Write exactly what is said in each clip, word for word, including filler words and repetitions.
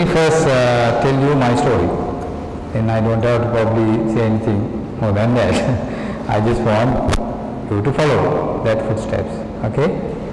First, uh, tell you my story, and I don't have to probably say anything more than that. I just want you to follow that footsteps. Okay.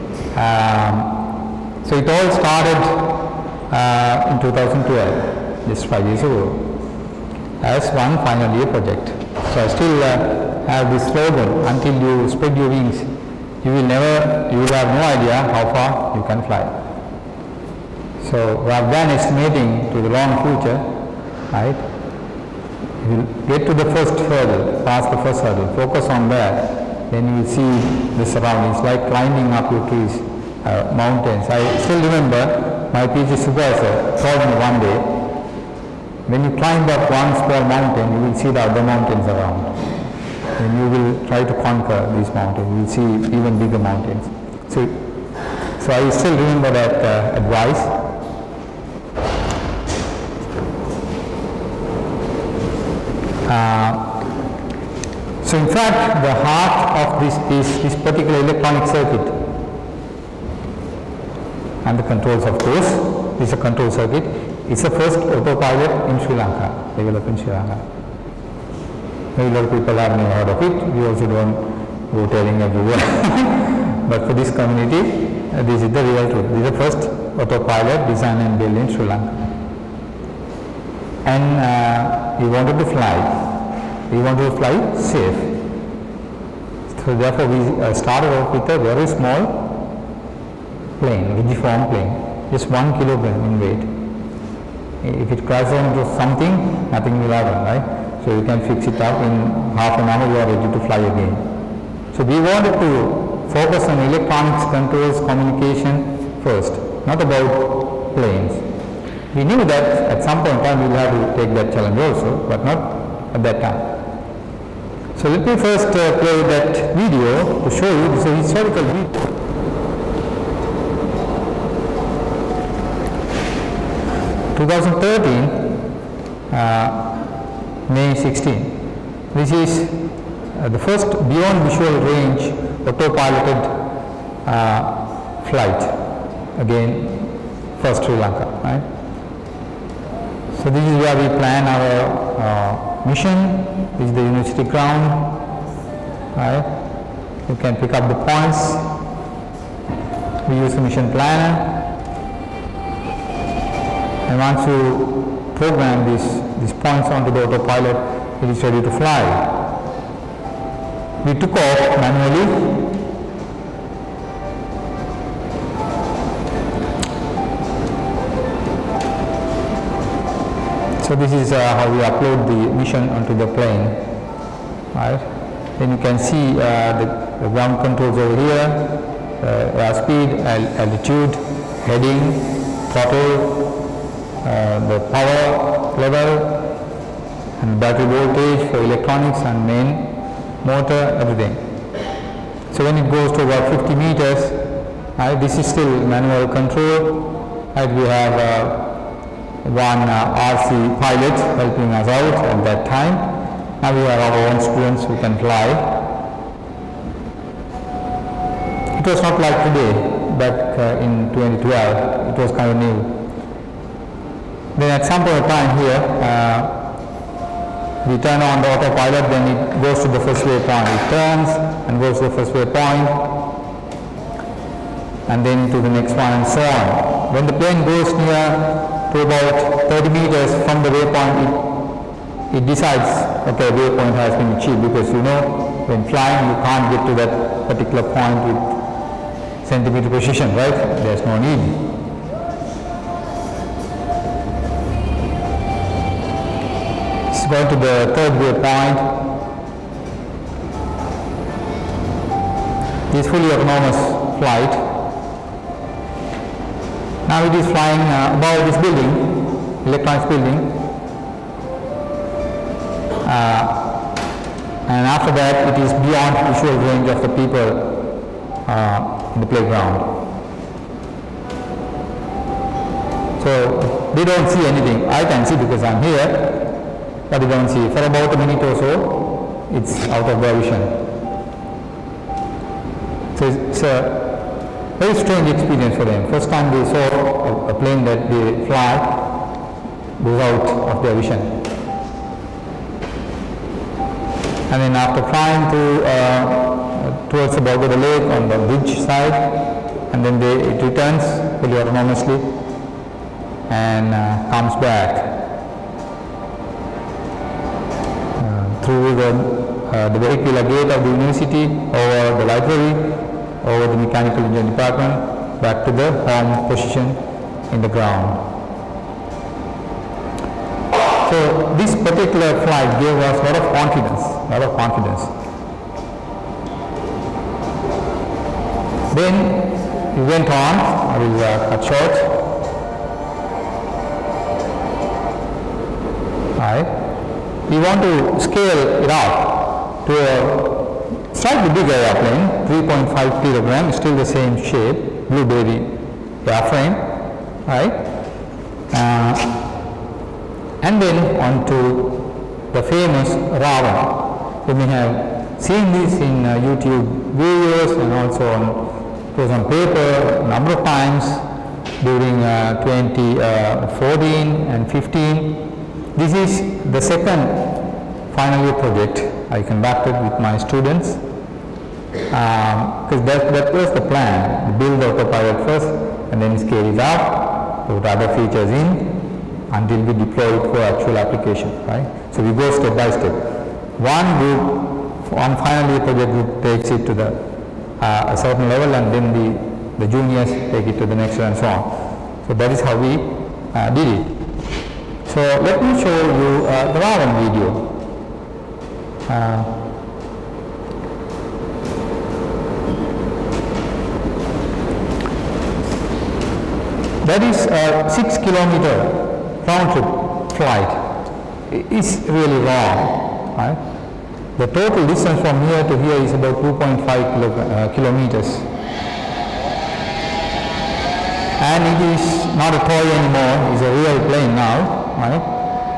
Um, so it all started uh, in two thousand twelve, just five years ago, as one final year project. So I still uh, have this slogan: until you spread your wings, you will never, you will have no idea how far you can fly. So rather than estimating to the long future, right, you will get to the first hurdle, pass the first hurdle, focus on that, then you will see the surroundings, like climbing up your trees, uh, mountains. I still remember my PhD supervisor told me one day, when you climb up one small mountain, you will see the other mountains around. And you will try to conquer these mountains, you will see even bigger mountains. So, so I still remember that uh, advice. Uh, so in fact, the heart of this is this particular electronic circuit, and the controls, of course. This is a control circuit. It's the first autopilot in Sri Lanka, developed in Sri Lanka. Maybe a lot of people have never heard of it. We also don't go telling everyone. But for this community, uh, this is the real truth. This is the first autopilot designed and built in Sri Lanka. And uh, we wanted to fly. We wanted to fly safe. So therefore we uh, started off with a very small plane, rigiform plane, just one kilogram in weight. If it crashes into something, nothing will happen, right? So you can fix it up in half an hour, you are ready to fly again. So we wanted to focus on electronics, controls, communication first, not about planes. We knew that at some point in time we will have to take that challenge also, but not at that time. So let me first uh, play that video to show you. This is a historical video. twenty thirteen, uh, May sixteenth. This is uh, the first beyond visual range autopiloted uh, flight. Again, for Sri Lanka, right? So this is where we plan our uh, mission. This is the university ground, right? You can pick up the points. We use the mission planner. And once you program these, these points onto the autopilot, it is ready to fly. We took off manually. So this is uh, how we upload the mission onto the plane, right? Then you can see uh, the, the ground controls over here, uh, airspeed, al altitude, heading, throttle, uh, the power level, and battery voltage for electronics and main motor, everything. So when it goes to about fifty meters, right, this is still manual control, right? We have uh, one uh, R C pilot helping us out at that time. Now we have our own students who can fly. It was not like today, back uh, in twenty twelve, it was kind of new. Then at some point of time here, uh, we turn on the autopilot, then it goes to the first waypoint. It turns and goes to the first waypoint, and then to the next one, and so on. When the plane goes near to about thirty meters from the waypoint, it, it decides, okay, waypoint has been achieved, because you know, when flying you can't get to that particular point with centimeter precision, right? There's no need. It's going to the third waypoint. This fully autonomous flight. Now it is flying uh, above this building, electronics building, uh, and after that it is beyond visual range of the people uh, in the playground. So they don't see anything. I can see because I'm here, but they don't see. For about a minute or so, it's out of their vision. So it's a very strange experience for them. First time they saw a, a plane that they fly, goes out of their vision. And then after flying to uh, towards the Balgota Lake on the bridge side, and then they, it returns fully autonomously and uh, comes back uh, through the, uh, the vehicular gate of the university, over the library, over the mechanical engineering department, back to the home position in the ground. So this particular flight gave us a lot of confidence, a lot of confidence. Then we went on, I will uh, cut short. Right. We want to scale it up to a slightly bigger airplane, three point five kilogram, still the same shape, blueberry airframe, right? Uh, and then on to the famous Ravan. You may have seen this in uh, YouTube videos and also on, it was on paper a number of times during uh, twenty fourteen and fifteen. This is the second final year project I conducted with my students, because um, that, that was the plan, build the autopilot first and then scale it up, put other features in until we deploy it for actual application, right? So we go step by step. One group, one final year project group takes it to the uh, a certain level, and then the, the juniors take it to the next and so on. So that is how we uh, did it. So let me show you uh, the Ravan video. Uh, that is a six kilometer round trip flight. It's really long, right? The total distance from here to here is about two point five kilo, uh, kilometers. And it is not a toy anymore, it's a real plane now, right?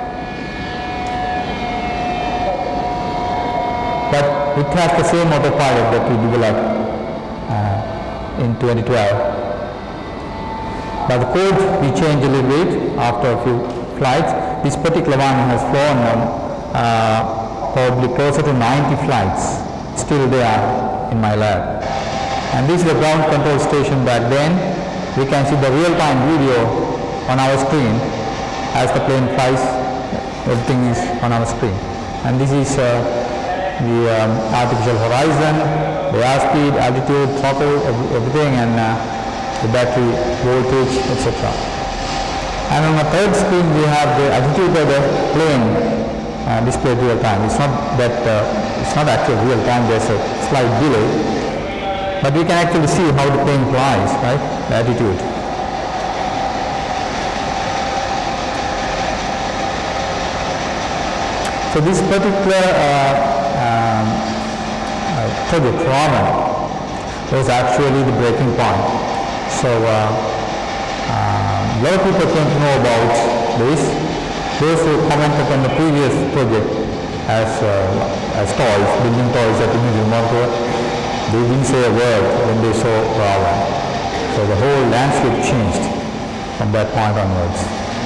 But it has the same autopilot that we developed uh, in twenty twelve. But the code we changed a little bit after a few flights. This particular one has flown on uh, probably closer to ninety flights, still there in my lab. And this is the ground control station back then. We can see the real-time video on our screen as the plane flies. Everything is on our screen. And this is uh, the um, artificial horizon, the airspeed, altitude, throttle, everything, and uh, the battery voltage, et cetera. And on the third screen we have the altitude of the plane uh, displayed real time. It's not that uh, it's not actually real time. There's a slight delay, but we can actually see how the plane flies, right? The altitude. So this particular uh, um, uh, project Ravan was actually the breaking point. So uh, uh, a lot of people came to know about this. Those who commented on the previous project as, uh, as toys, building toys at the Moratuwa, they didn't say a word when they saw Ravan. So the whole landscape changed from that point onwards.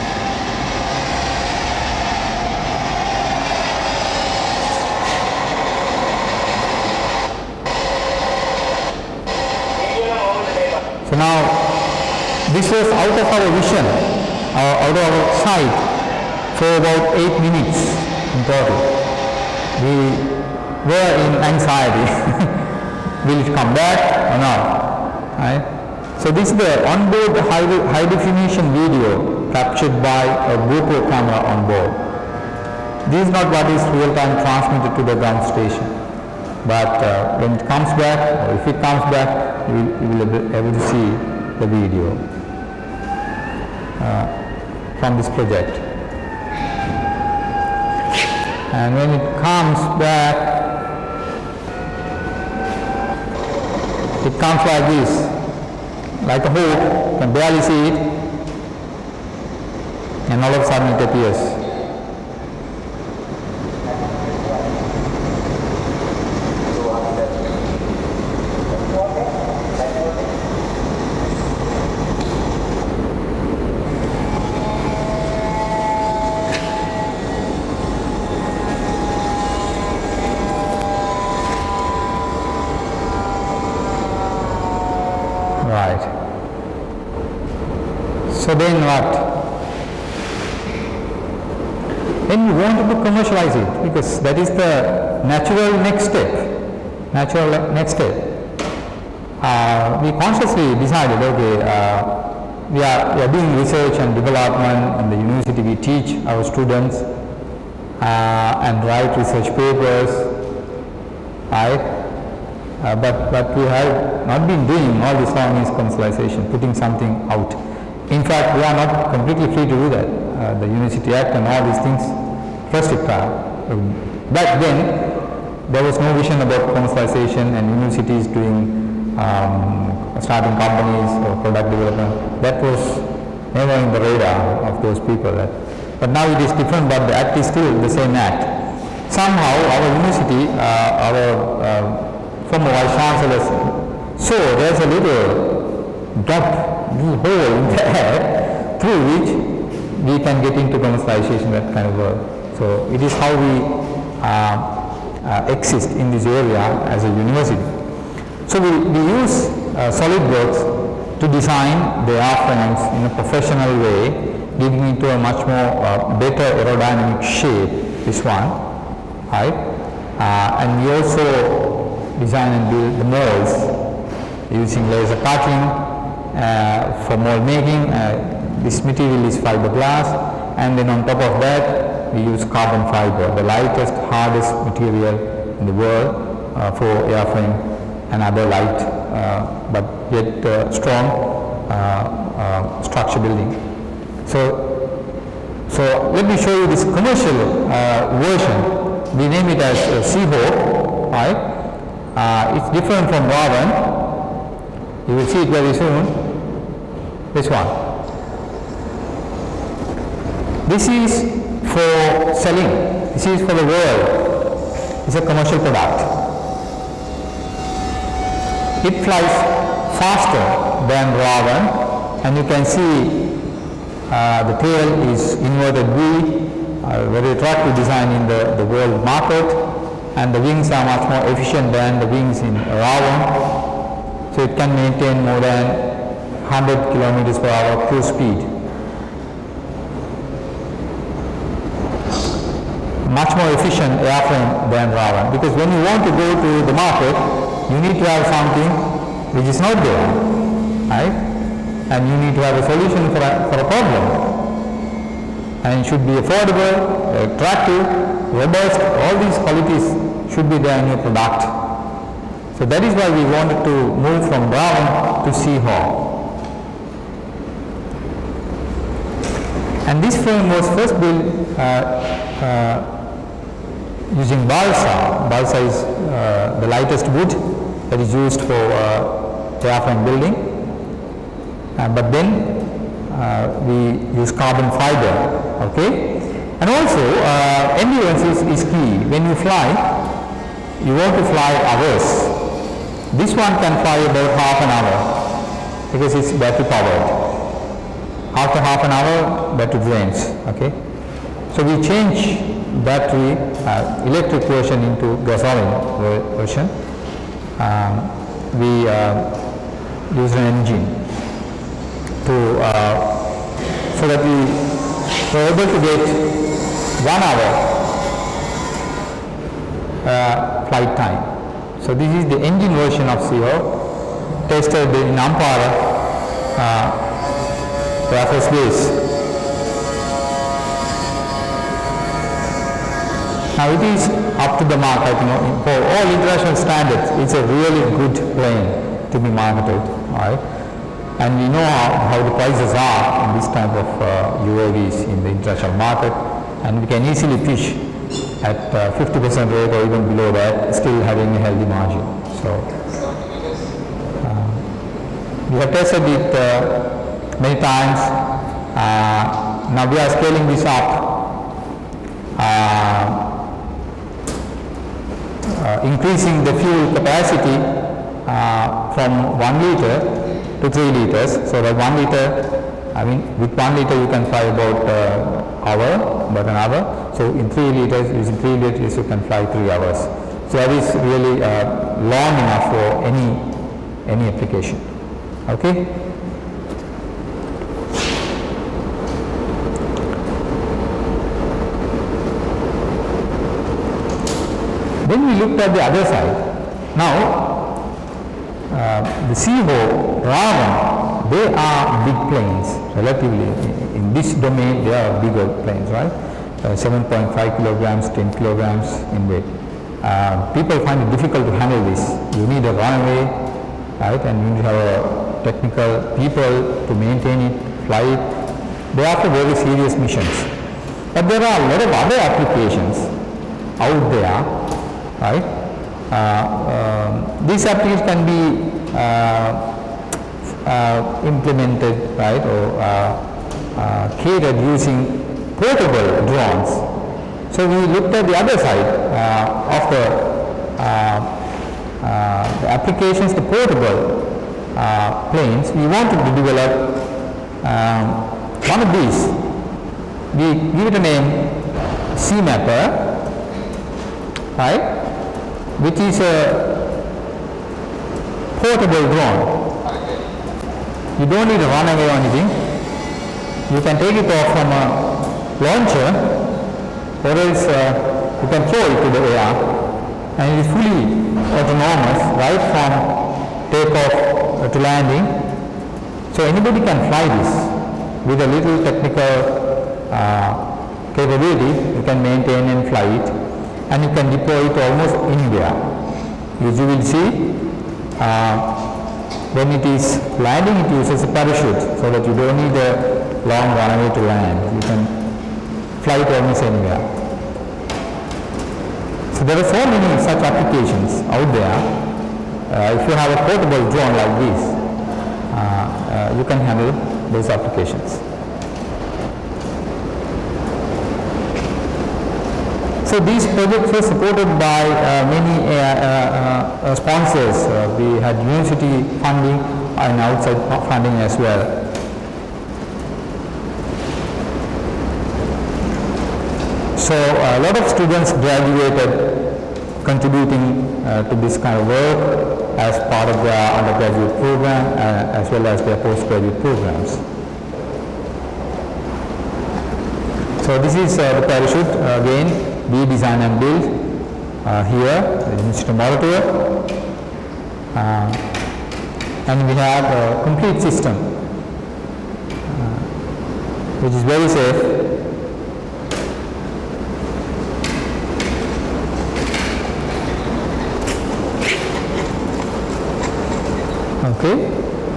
So now, this was out of our vision, uh, out of our sight for about eight minutes in total. We were in anxiety. Will it come back or not? Right? So this is the onboard high, high definition video captured by a GoPro camera on board. This is not what is real time transmitted to the ground station. But uh, when it comes back, or if it comes back, you will, you will be able to see the video uh, from this project. And when it comes back, it comes like this, like a hook, you can barely see it, and all of a sudden it appears. Right. So then what? Then we wanted to commercialize it, because that is the natural next step. Natural next step. Uh, we consciously decided, okay, uh, we, are, we are doing research and development in the university. We teach our students uh, and write research papers, right? Uh, but, but we have not been doing all this long is commercialization, putting something out. In fact, we are not completely free to do that. Uh, the University Act and all these things restrict us. Back then, there was no vision about commercialization and universities doing um, starting companies or product development. That was never in the radar of those people. That, but now it is different, but the act is still the same act. Somehow our university, uh, our uh, former vice chancellors saw there's a little gap, little hole in there through which we can get into commercialization, that kind of work. So it is how we uh, uh, exist in this area as a university. So we, we use uh, SolidWorks to design the airframes in a professional way, giving it to a much more uh, better aerodynamic shape, this one, right? Uh, and we also design and build the molds using laser cutting uh, for mold making. Uh, this material is fiberglass, and then on top of that we use carbon fiber, the lightest, hardest material in the world uh, for airframe and other light uh, but yet uh, strong uh, uh, structure building. So, so let me show you this commercial uh, version. We name it as uh, Seahawk, right? Uh, it's different from Rohan. You will see it very soon. This one. This is for selling. This is for the world. It's a commercial product. It flies faster than Rohan, and you can see uh, the tail is inverted V, uh, very attractive design in the, the world market, and the wings are much more efficient than the wings in Rohan. So it can maintain more than one hundred kilometers per hour cruise speed. Much more efficient airframe than Rohan, because when you want to go to the market, you need to have something which is not there, right? And you need to have a solution for a, for a problem. And it should be affordable, attractive, robust, all these qualities should be there in your product. So that is why we wanted to move from Rohan to Seahawk. And this frame was first built uh, uh, using balsa. Balsa is uh, the lightest wood that is used for uh, airframe building. Uh, but then uh, we use carbon fiber, okay? And also uh, endurance is, is key. When you fly, you want to fly hours. This one can fly about half an hour because it's battery powered. After half an hour, battery drains, okay? So we change battery uh, electric version into gasoline version. Um, we uh, use an engine to uh, so that we were able to get one hour uh, flight time. So this is the engine version of Seahawk, tested in Ampara uh, Air Force Base. Now it is up to the mark, I think, for all international standards. It's a really good plane to be marketed, right? And we know how, how the prices are in this type of uh, U A Vs in the international market, and we can easily pitch at uh, fifty percent rate or even below that, still having a healthy margin. So uh, we have tested it uh, many times. Uh, now we are scaling this up. Uh, Uh, increasing the fuel capacity uh, from one liter to three liters. So that one liter, I mean, with one liter you can fly about uh, hour, about an hour. So in three liters, using three liters, you can fly three hours. So that is really uh, long enough for any any application. Okay. Then we looked at the other side. Now, uh, the C O, Rohan, they are big planes, relatively. In this domain, they are bigger planes, right? Uh, seven point five kilograms, ten kilograms in weight. Uh, people find it difficult to handle this. You need a runway, right? And you need to have a technical people to maintain it, fly it. They are for very serious missions. But there are a lot of other applications out there, right? Uh, um, these applications can be uh, uh, implemented, right, or uh, uh, catered using portable drones. So we looked at the other side uh, of the, uh, uh, the applications, the portable uh, planes. We wanted to develop um, one of these. We give it a name C Mapper, right, which is a portable drone. You don't need to run away or anything. You can take it off from a launcher, or else uh, you can throw it to the air, and it is fully autonomous right from takeoff to landing. So anybody can fly this with a little technical uh, capability. You can maintain and fly it, and you can deploy it almost anywhere. As you will see, uh, when it is landing, it uses a parachute, so that you don't need a long runway to land. You can fly it almost anywhere. So there are so many such applications out there. Uh, if you have a portable drone like this, uh, uh, you can handle those applications. So these projects were supported by uh, many uh, uh, uh, sponsors. Uh, we had university funding and outside funding as well. So uh, a lot of students graduated contributing uh, to this kind of work as part of their undergraduate program uh, as well as their postgraduate programs. So this is uh, the parachute uh, again. We design and build uh, here in Mister Moratuwa, uh, and we have a complete system uh, which is very safe. Okay.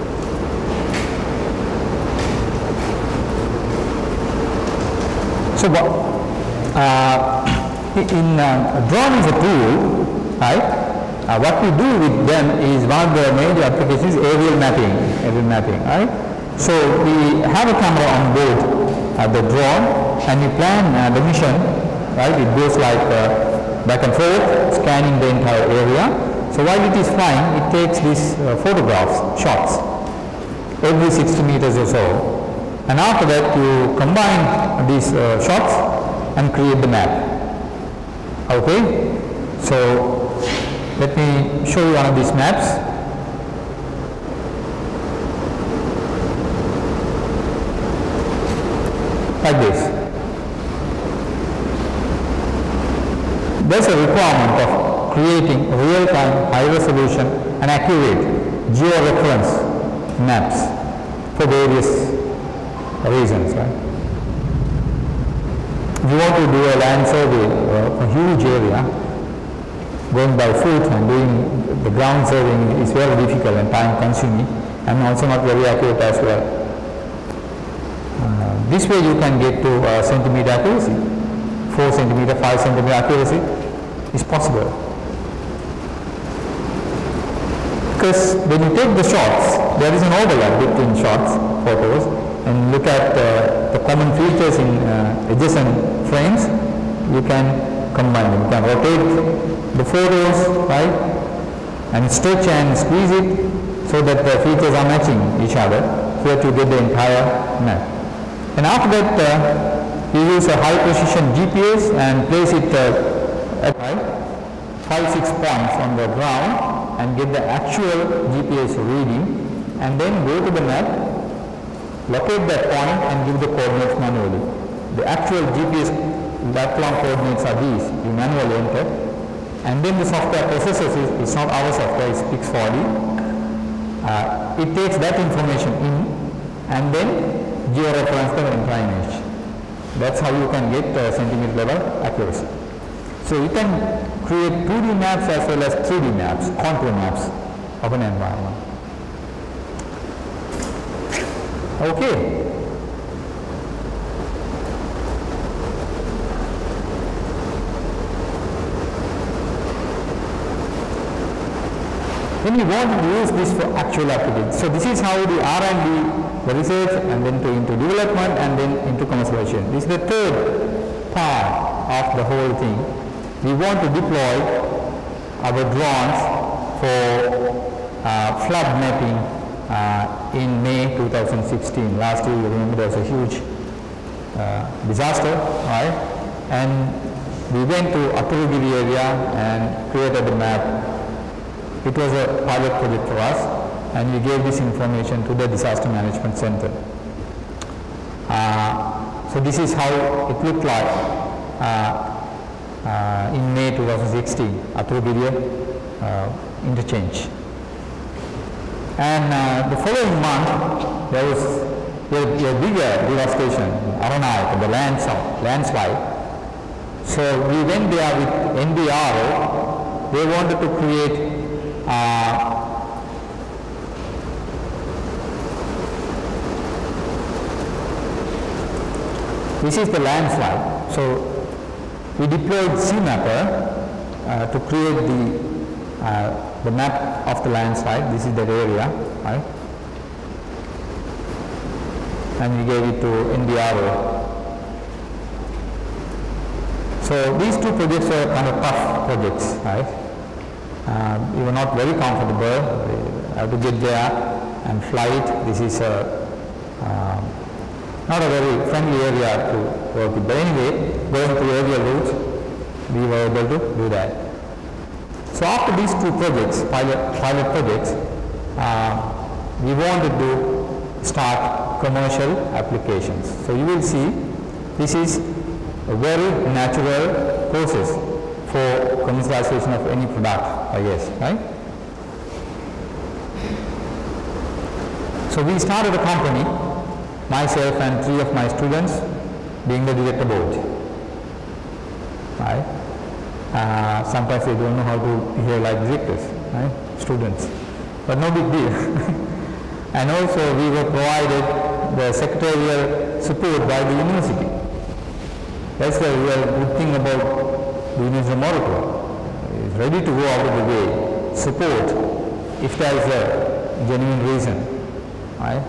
So what? Uh, in uh, drone is a tool, right? Uh, what we do with them is one of the major applications is aerial mapping, aerial mapping, right? So we have a camera on board uh, the drone, and we plan uh, the mission, right? It goes like uh, back and forth, scanning the entire area. So while it is flying, it takes these uh, photographs, shots, every sixty meters or so. And after that, you combine these uh, shots and create the map. Okay, so let me show you one of these maps. Like this. There's a requirement of creating real-time, high-resolution and accurate geo-reference maps for various reasons, right? If you want to do a land survey of a huge area, going by foot and doing the ground surveying is very difficult and time consuming, and also not very accurate as well. Uh, this way you can get to uh, centimeter accuracy, four centimeter, five centimeter accuracy is possible. Because when you take the shots, there is an overlap between shots, photos, and look at uh, the common features in uh, adjacent frames. You can combine them. You can rotate the photos, right, and stretch and squeeze it so that the features are matching each other, so that you get the entire map. And after that, uh, you use a high precision G P S and place it uh, at five, six points on the ground and get the actual G P S reading and then go to the map, locate that point and give the coordinates manually. The actual G P S lat-long coordinates are these, you manually enter, and then the software processes it. It's not our software, it's Pix four D. Uh, it takes that information in and then georeference the entire image. That's how you can get uh, centimeter level accuracy. So you can create two D maps as well as three D maps, contour maps of an environment. Okay. Then we want to use this for actual applications. So this is how the R and D, the research, and then to into development, and then into commercialization. This is the third part of the whole thing. We want to deploy our drones for uh, flood mapping uh, in May two thousand sixteen. Last year, you remember there was a huge uh, disaster, right? And we went to Atturugiri area and created the map. It was a pilot project for us, and we gave this information to the Disaster Management Center. Uh, so this is how it looked like uh, uh, in May two thousand sixteen, Atturugiri uh, interchange. And uh, the following month, there was a, a bigger devastation, Aranai, the landslide, landslide. So we went there with N D R O. They wanted to create Uh, this is the landslide. So we deployed C mapper uh, to create the uh, the map of the landslide. This is that area, right? And we gave it to N D R O. So these two projects are kind of tough projects, right? Uh, we were not very comfortable. We have to get there and fly it. This is a, uh, not a very friendly area to work with. But anyway, going to aerial routes, we were able to do that. So after these two projects, pilot, pilot projects, uh, we wanted to start commercial applications. So you will see this is a very natural process for commercialization of any product, I guess, right? So we started a company, myself and three of my students being the director board, right? Uh, sometimes they don't know how to behave like directors, right? Students, but no big deal. And also we were provided the secretarial support by the university. That's the real good thing about the University of Moratuwa. Is ready to go out of the way, support if there is a genuine reason, right?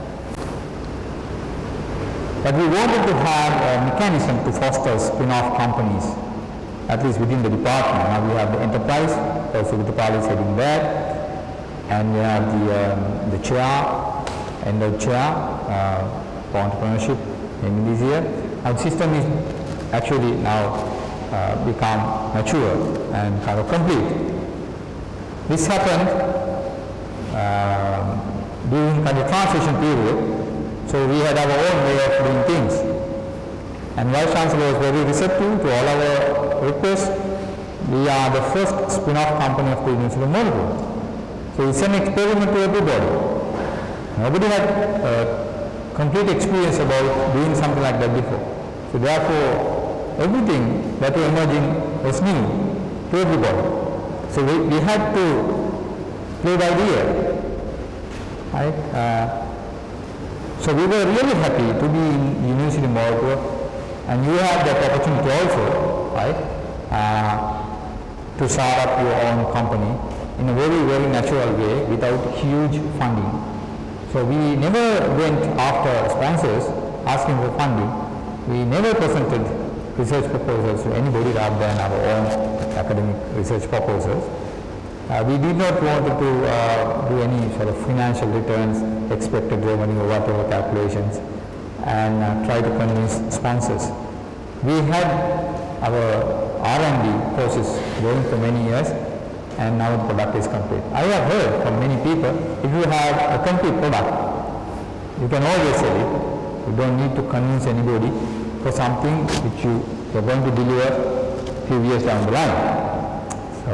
But we wanted to have a mechanism to foster spin-off companies, at least within the department. Now we have the enterprise, also with the is heading that, and we have the um, the chair, and the chair uh, for entrepreneurship in this year. Our system is actually now Uh, become mature and kind of complete. This happened uh, during kind of transition period, so we had our own way of doing things. And Vice Chancellor was very receptive to all our requests. We are the first spin-off company of the University of Moratuwa. So it's an experiment to everybody. Nobody had uh, complete experience about doing something like that before. So therefore, everything that was emerging was new to everybody. So we, we had to play by ear, right? Uh, so we were really happy to be in University of Moratuwa, and you had that opportunity also, right? Uh, to start up your own company in a very, very natural way without huge funding. So we never went after sponsors asking for funding. We never presented research proposals to anybody rather than our own academic research proposals. Uh, we did not want to uh, do any sort of financial returns, expected revenue or whatever calculations, and uh, try to convince sponsors. We had our R and D process going for many years, and now the product is complete. I have heard from many people, if you have a complete product, you can always sell it. You don't need to convince anybody for something which you are going to deliver a few years down the line. So,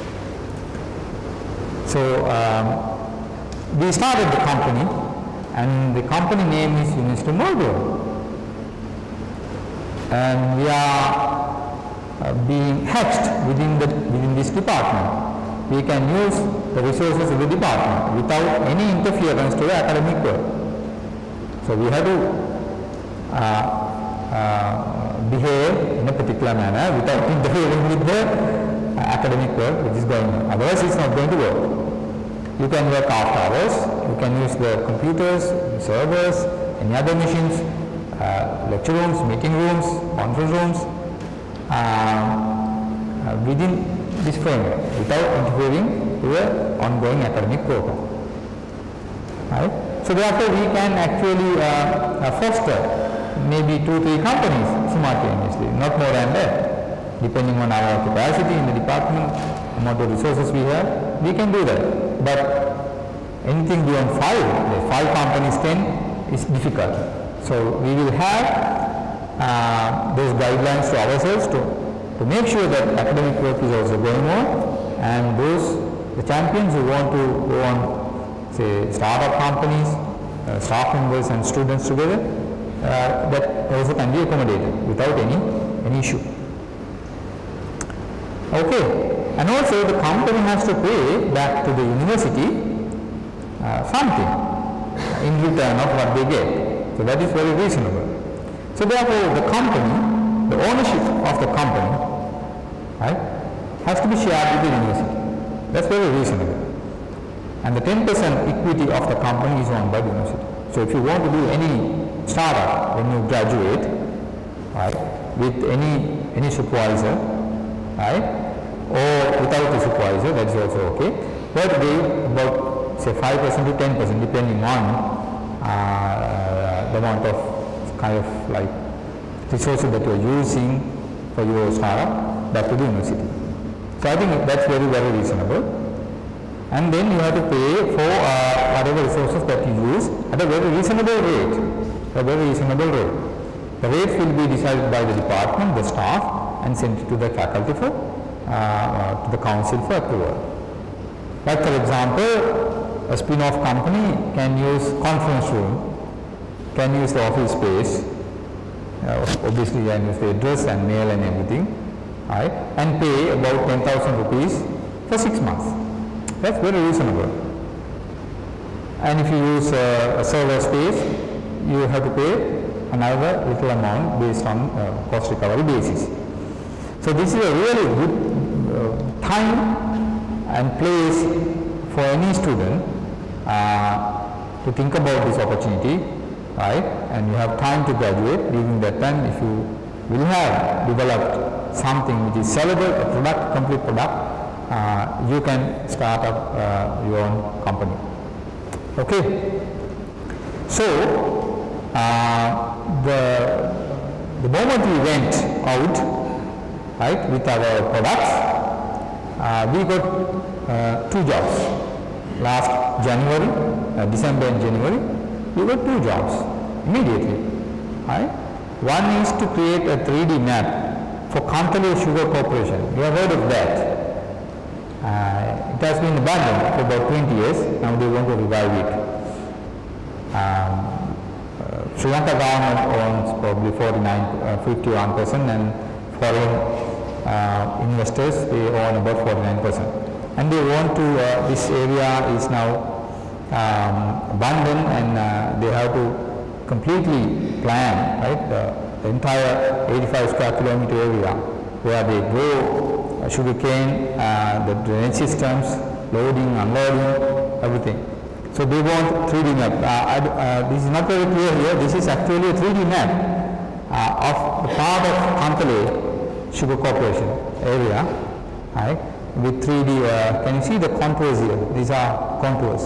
so um, we started the company, and the company name is Mister Mora. And we are uh, being hatched within, the, within this department. We can use the resources of the department without any interference to the academic work. So we have to uh, uh, behave in a particular manner without interfering with the uh, academic work which is going on. Otherwise it's not going to work. You can work after hours, you can use the computers, servers, any other machines, uh, lecture rooms, meeting rooms, conference rooms, uh, uh, within this framework without interfering with the ongoing academic program. Right? So therefore we can actually uh, uh, foster maybe two, three companies simultaneously, not more than that. Depending on our capacity in the department, amount of resources we have, we can do that. But anything beyond five, five companies, ten is difficult. So we will have uh, those guidelines to ourselves to, to make sure that academic work is also going on, and those the champions who want to go on, say, startup companies, uh, staff members and students together, uh, that also can be accommodated without any, any issue. Okay. And also the company has to pay back to the university uh, something in return of what they get. So that is very reasonable. So therefore the company, the ownership of the company, right, has to be shared with the university. That's very reasonable. And the ten percent equity of the company is owned by the university. So if you want to do any startup when you graduate, right, with any, any supervisor, right, or without a supervisor, that is also okay. You have to pay about say five percent to ten percent depending on uh, the amount of kind of like resources that you are using for your startup back to the university. So I think that's very, very reasonable. And then you have to pay for uh, whatever resources that you use at a very reasonable rate, a very reasonable rate. The rates will be decided by the department, the staff, and sent to the faculty for Uh, uh, to the council for approval. Like for example, a spin-off company can use conference room, can use the office space, uh, obviously can use the address and mail and everything, right, and pay about ten thousand rupees for six months. That's very reasonable. And if you use uh, a server space, you have to pay another little amount based on uh, cost recovery basis. So this is a really good uh, time and place for any student uh, to think about this opportunity, right? And you have time to graduate. During that time, if you will have developed something which is sellable, a product, complete product, uh, you can start up uh, your own company. Okay. So uh, the the moment we went out, right, with our products, uh, we got uh, two jobs. Last January, uh, December and January, we got two jobs immediately. Right? One is to create a three D map for Kantale Sugar Corporation. You have heard of that. Uh, it has been abandoned for about twenty years. Now they want to revive it. Um, uh, Sri Lanka government owns probably forty-nine, uh, fifty-one percent, and foreign uh, investors, they own about forty-nine percent. And they want to, uh, this area is now um, abandoned, and uh, they have to completely plan, right, the, the entire eighty-five square kilometer area where they grow uh, sugarcane, uh, the drainage systems, loading, unloading, everything. So they want three D map. Uh, I, uh, this is not very clear here. This is actually a three D map uh, of the part of Kantale Sugar Corporation area, right, with three D, uh, can you see the contours here? These are contours.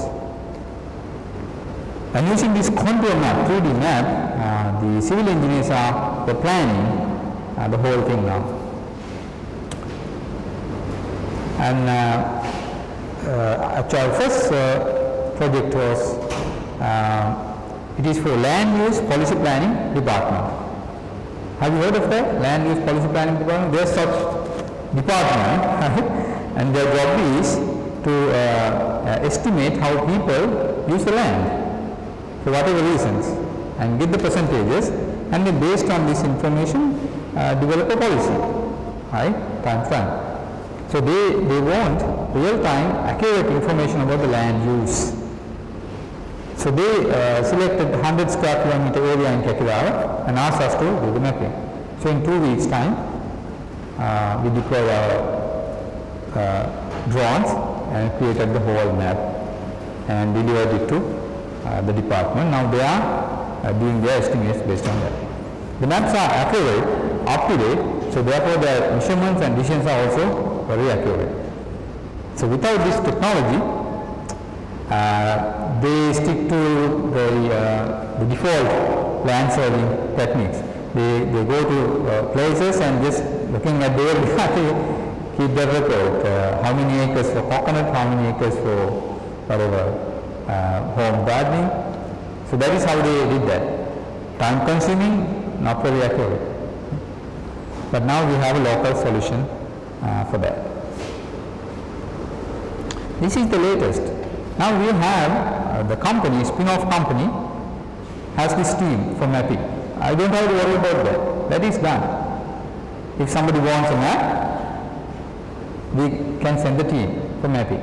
And using this contour map, three D map, uh, the civil engineers are the planning uh, the whole thing now. And uh, uh, actually our first uh, project was, uh, it is for Land Use Policy Planning Department. Have you heard of that? Land Use Policy Planning Department? There's such department, right? And their job is to uh, uh, estimate how people use the land for whatever reasons and get the percentages, and then based on this information uh, develop a policy, right? Time frame. So they, they want real-time accurate information about the land use. So they uh, selected one hundred square kilometer area in Kakirawa and asked us to do the mapping. So in two weeks time uh, we deployed our uh, drones and created the whole map and delivered it to uh, the department. Now they are uh, doing their estimates based on that. The maps are accurate, up to date, so therefore their measurements and decisions are also very accurate. So without this technology, uh, they stick to the, uh, the default land surveying techniques. They, they go to uh, places and just looking at their keep the record, uh, how many acres for coconut, how many acres for whatever uh, home gardening. So that is how they did that. Time consuming, not very accurate. But now we have a local solution uh, for that. This is the latest. Now we have uh, the company, spin-off company, has this team for mapping. I don't have to worry about that. That is done. If somebody wants a map, we can send the team for mapping.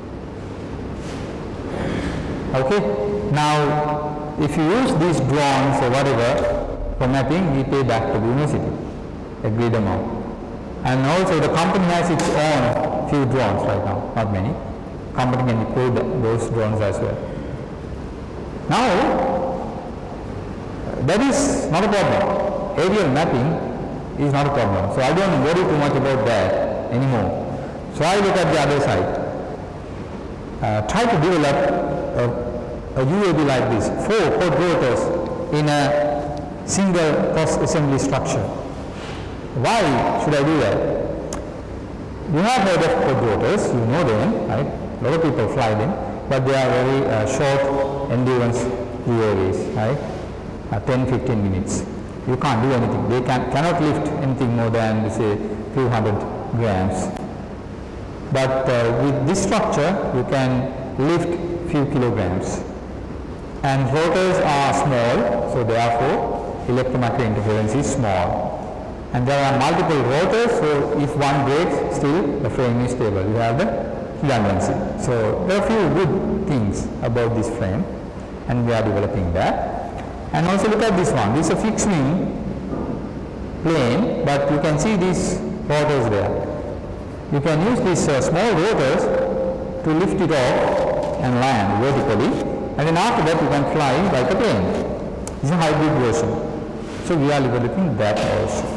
Okay. Now, if you use these drones or whatever for mapping, we pay back to the university, agreed amount. And also the company has its own few drones right now, not many. Company can deploy those drones as well. Now, that is not a problem. Aerial mapping is not a problem. So I don't worry too much about that anymore. So I look at the other side. Uh, try to develop a, a U A V like this, four quad rotors in a single cross assembly structure. Why should I do that? You have heard of quad rotors, you know them, right? A lot of people fly them, but they are very uh, short endurance U A Vs, right? Uh, ten to fifteen minutes. You can't do anything. They can, cannot lift anything more than, say, few hundred grams. But uh, with this structure, you can lift few kilograms. And rotors are small, so therefore electromagnetic interference is small. And there are multiple rotors, so if one breaks, still the frame is stable. You have the redundancy. So there are a few good things about this frame, and we are developing that. And also look at this one. This is a fixed wing plane, but you can see these rotors there. You can use these uh, small rotors to lift it off and land vertically, and then after that you can fly like a plane. This is a hybrid version. So we are developing that also.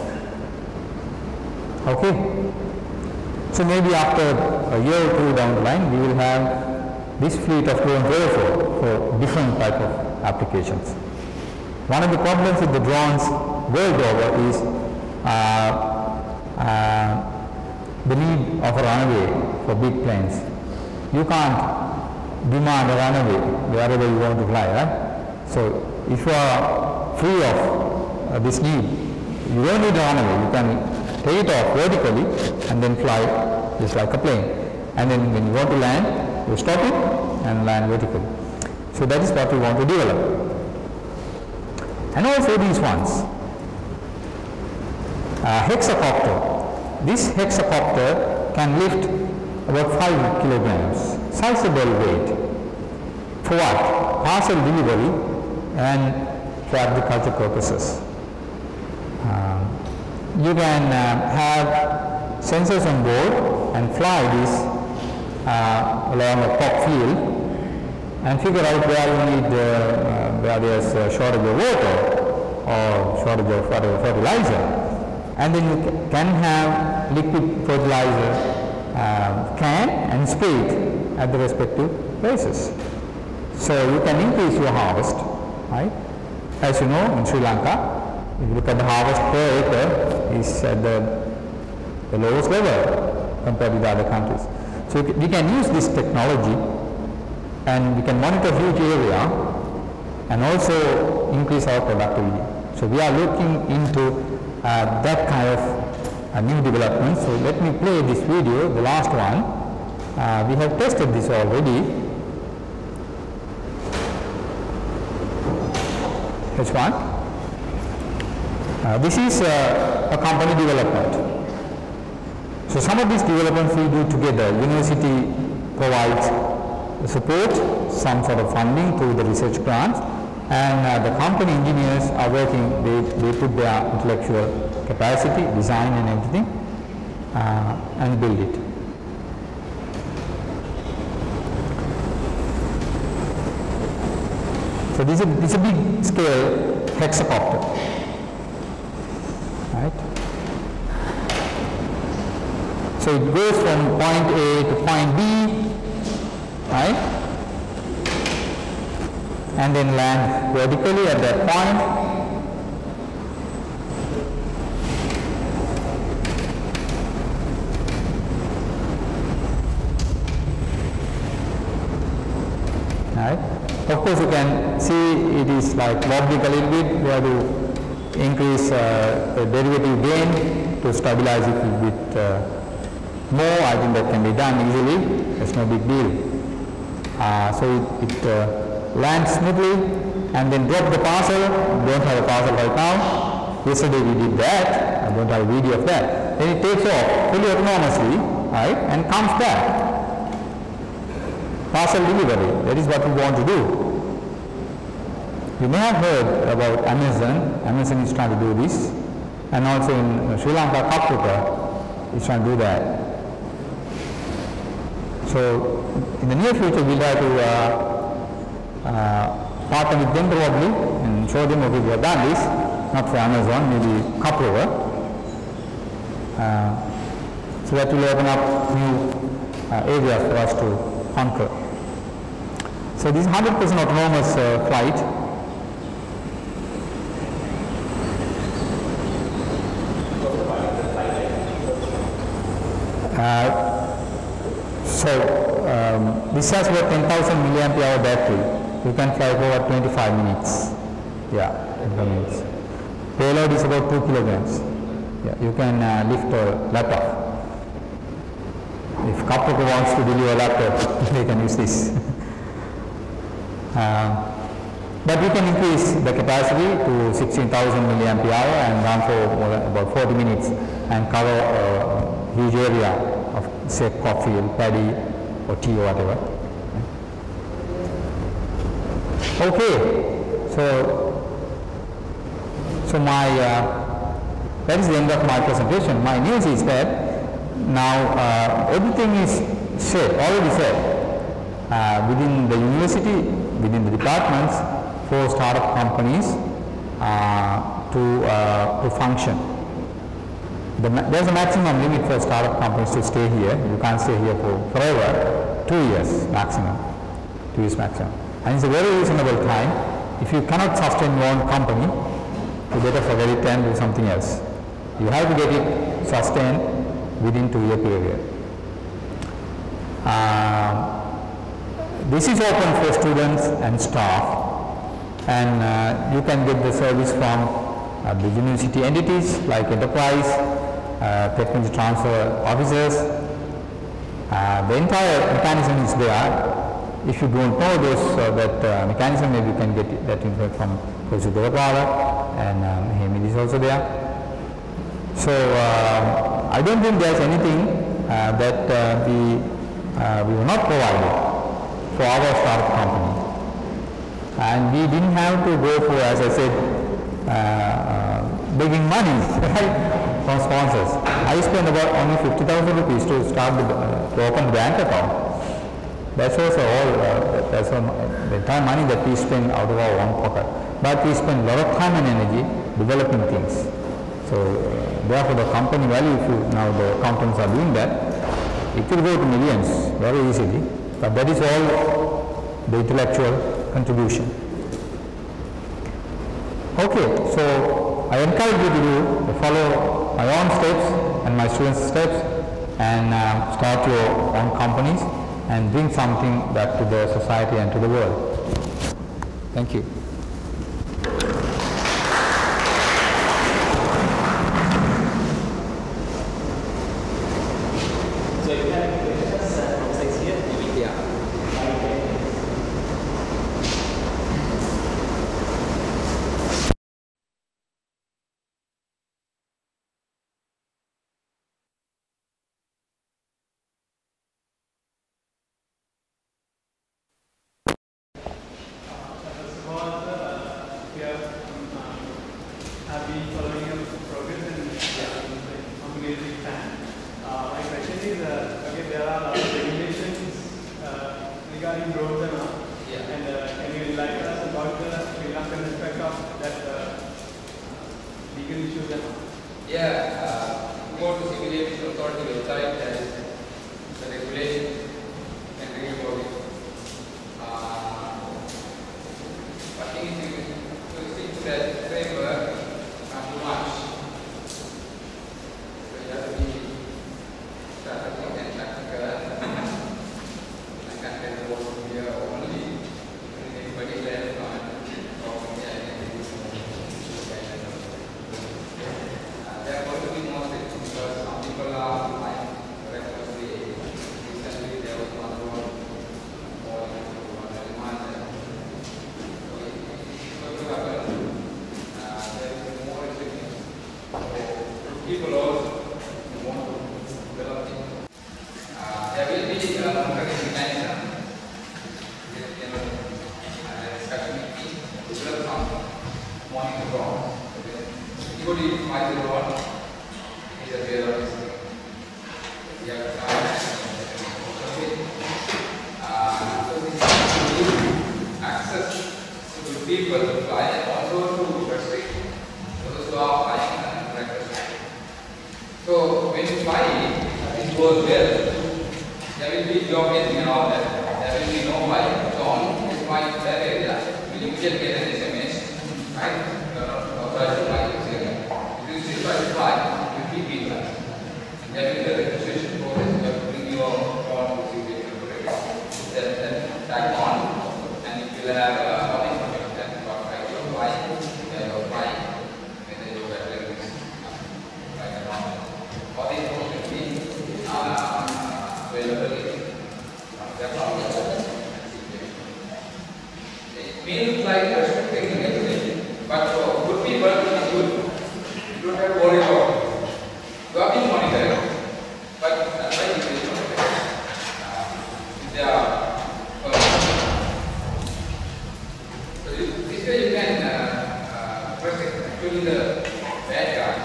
Okay. So maybe after a year or two down the line, we will have this fleet of drones also for different type of applications. One of the problems with the drones world over is uh, uh, the need of a runway for big planes. You can't demand a runway wherever you want to fly, right? So if you are free of uh, this need, you don't need a runway. You can take it off vertically and then fly just like a plane. And then when you want to land, you stop it and land vertically. So that is what we want to develop. And also these ones, uh, hexacopter. This hexacopter can lift about five kilograms, sizable weight. For what? Parcel delivery and for agriculture purposes. Um, you can uh, have sensors on board and fly this uh, along a pop field and figure out where you need, uh, uh, where there is a shortage of water or shortage of whatever fertilizer, and then you can have liquid fertilizer uh, can and spray it at the respective places. So you can increase your harvest, right? As you know, in Sri Lanka, if you look at the harvest per acre is at the, the lowest level. compared with other countries. So we can use this technology and we can monitor huge area and also increase our productivity. So we are looking into uh, that kind of uh, new development. So let me play this video, the last one. Uh, we have tested this already. H one. Uh, this is uh, a company development. So some of these developments we do together. University provides support, some sort of funding through the research grants, and uh, the company engineers are working, they, they put their intellectual capacity, design and everything, uh, and build it. So this is a, this is a big scale hexacopter, right? So it goes from point A to point B, right? And then land vertically at that point. Right? Of course, you can see it is like wobbling a little bit. We have to increase uh, the derivative gain to stabilize it a bit uh, more. I think that can be done easily. It's no big deal. Uh, so it, it uh, lands smoothly and then drop the parcel. Don't have a parcel right now. Yesterday we did that. I don't have a video of that. Then it takes off fully autonomously, right, and comes back. Parcel delivery. That is what we want to do. You may have heard about Amazon. Amazon is trying to do this, and also in Sri Lanka, Kapruka is trying to do that. So in the near future, we'll have to uh, uh, partner with them probably and show them, okay, we have done this, not for Amazon, maybe Kapruka. Uh, so that will open up new uh, areas for us to conquer. So this is one hundred percent autonomous uh, flight. Uh, So um, this has about ten thousand milliamp hour battery. You can fly for about twenty-five minutes. Yeah, twenty-five minutes. Payload is about two kilograms. Yeah, you can uh, lift a laptop. If Kapruka wants to deliver a laptop, they can use this. um, but we can increase the capacity to sixteen thousand milliamp hour and run for about forty minutes and cover a huge area of, say, coffee or paddy or tea or whatever. Okay, so so my uh, that is the end of my presentation. My news is that now uh, everything is said, already said uh, within the university, within the departments for startup companies uh, to uh, to function. The there's a maximum limit for startup companies to stay here. You can't stay here for forever, two years maximum, two years maximum. And it's a very reasonable time. If you cannot sustain your own company, you better forget it and do something else. You have to get it sustained within two year period. Uh, this is open for students and staff, and uh, you can get the service from uh, the university entities like enterprise, Uh, technology transfer officers. Uh, the entire mechanism is there. If you don't know this, uh, that uh, mechanism, maybe you can get it, that info from Professor Devapala, and um, Hemid is also there. So uh, I don't think there's anything uh, that uh, we, uh, we were not provided for our startup company. And we didn't have to go for, as I said, uh, uh, begging money, right? From sponsors. I spent about only fifty thousand rupees to start the, uh, to open the bank account. That's also all, uh, that's all, the entire money that we spend out of our own pocket. But we spend a lot of time and energy developing things. So uh, therefore the company value, if you, now the accountants are doing that, it will go to millions very easily. But that is all the intellectual contribution. Okay, so I encourage you to do, to follow my own steps and my students' steps and uh, start your own companies and bring something back to the society and to the world. Thank you. So you have questions from sides here? Yeah. Have been following your progress and yeah, I'm a big fan. Uh, my question is, uh, okay, there are a lot of regulations uh, regarding roads and all. Yeah. And uh, can you enlighten us about the Sri Lankan aspect of that uh, legal issues and all? Yeah, uh, go to Civil Aviation Authority website, there is the regulations and read about it. Uh, I think if you stick to that framework, not too much. So you have to be strategic and tactical. I can't tell you what here only. Anybody left on talking here and they are going to be more strict because some people are like recklessly. Recently there was one road more than one month. So it's going to happen. People also want to develop it. Uh, there will be a monitoring mechanism, discussion meeting, develop some monitoring program. Anybody who finds the road is aware of this thing. We have to try uh, so this is to give access to people to fly and also to restrict those who are flying. So when you fly, it goes well. There will be job getting and all that. There will be no flight. So on this flight that area, will you just get an S M S, right? You are not authorized to fly this area. If you still try to fly, you keep it like. There will be a registration process. You have to bring your phone to see the then then tag on, and if you have uh, all information that you are trying to fly, then you are flying, and then you are like this, like around. All the information will be uh, available in the problem. It means like restricting everything, but for good people it is good. You don't have to worry about it. You are being monitored, but that's why it is monitored. They are uh, so this way you can uh, uh, protect actually the bad guys.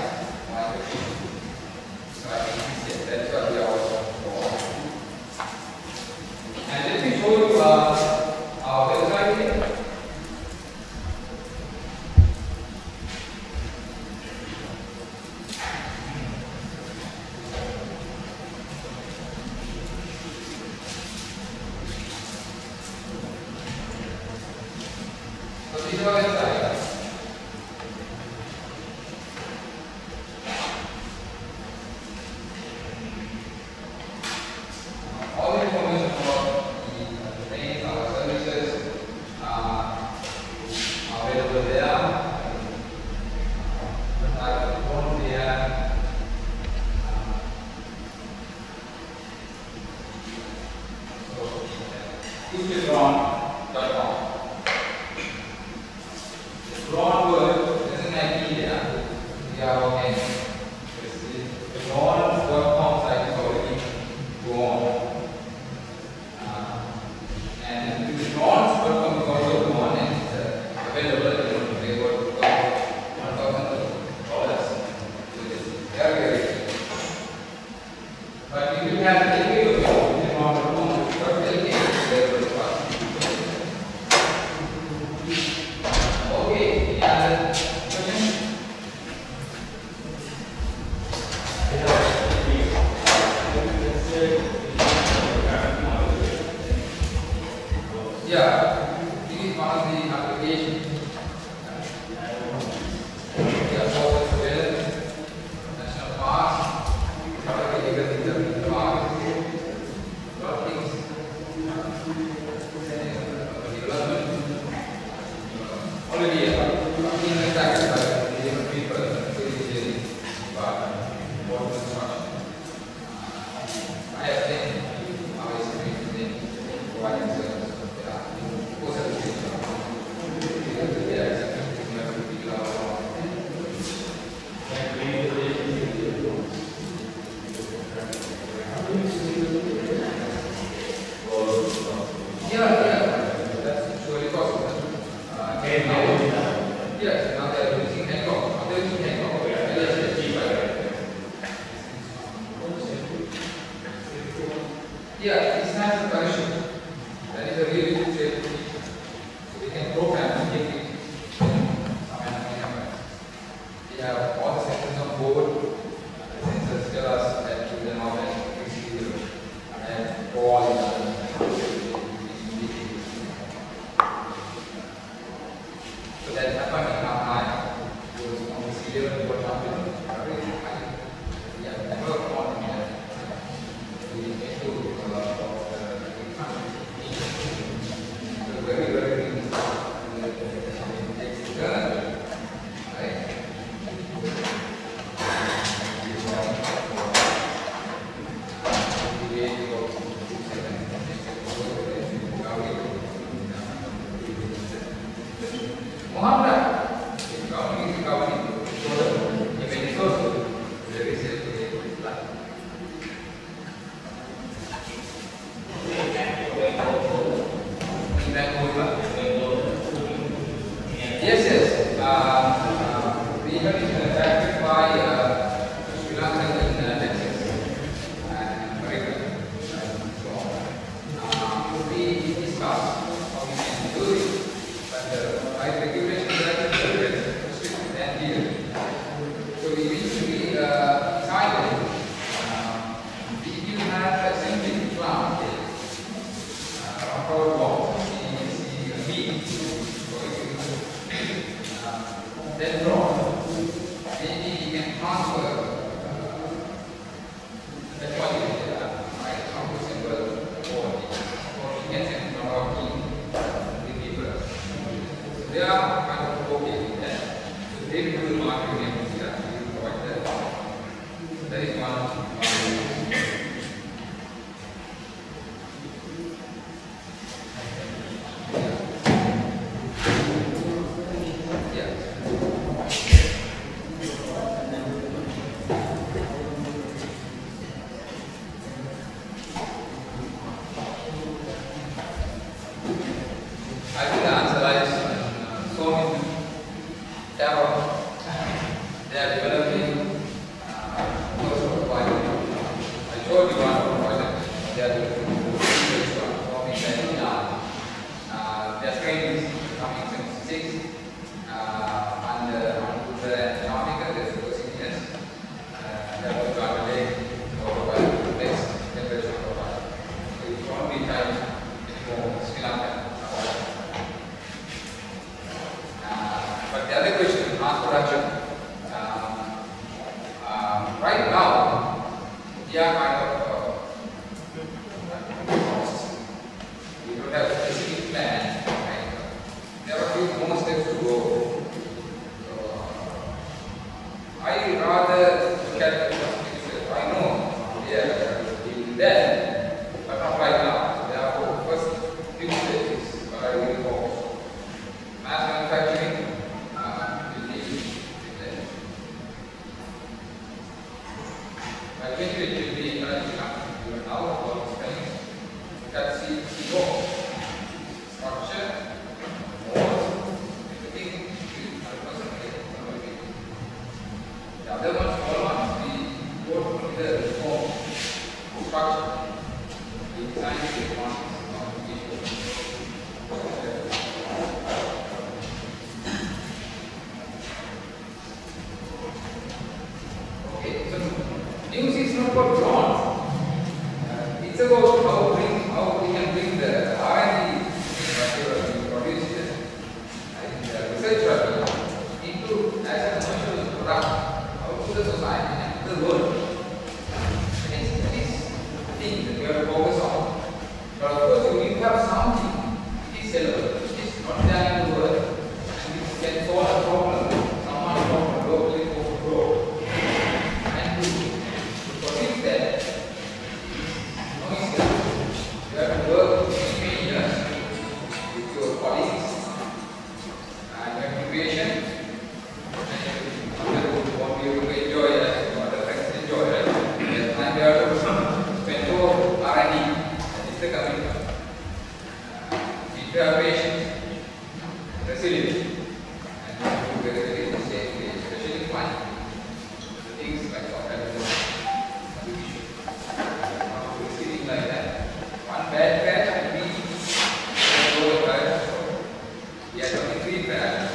That's what we are also for. And let me show you uh, our website here. So this is our website. All the information about the trains, our services uh, are available there. The type of phone there. So, Thikshan dot com. The broad word doesn't have media. We are okay. The broad dot com site is already gone. And the drones dot com is also one and it's uh, available in already uh, being attacked by different people, really, but what construction. I have seen how it's been providing service. There are possibilities. There are yeah, yeah, that's surely possible. Uh, and now, yes, now they are using Hancock. Now they are using Hancock. Yeah, it's not a correction. That is a really good shape. So we can program and give it. We have all the sensors on board. The sensors tell us that to them how much and all in so that happened in our mind was on the sea level what happened very high. Yeah, never on here. We need to uh, so very, very it's done. Right? Muhammad, governing is governing. If it is also very safe to get life. Yes, yes. Uh, uh, the event is attracted by uh, Sri Lanka in uh, Texas and America. So, uh, we discussed how we can do it, but uh, by regulation, there are different restrictions than here. So we eventually uh, decided uh, we will have a assembly plant uh, of our block. Then from maybe you can transfer uh, the quality data, right, from the simple or you can send from our team the people. So they are kind of okay with that. So they do the marketing and data, we will provide that. So that is one. I think the answer lies in Sominda. They are developing uh, those sort of projects. I told you one of the projects. They are developing Sominda. Uh, their screen is coming seventy-six uh, and uh, the Jamaica there's focusing yes. Uh, they are going to undertake or provide next temperature profile. So it won't be time for Sri Lanka. But the other question is mass production. Um, um, right now, we are kind of uh, we don't have a specific plan. Right? There are a few more steps to go. So, I rather look at the first I know we are doing that, but not right now. Therefore, first few steps is what I will focus. Mass manufacturing. Eventually, it will be energy company. You are now about spending. That C E O structure, more, everything very, very safely, especially flying. The things like software is a big issue. Not receiving like that. One bad crash will be lower crash. So we are twenty-three crash.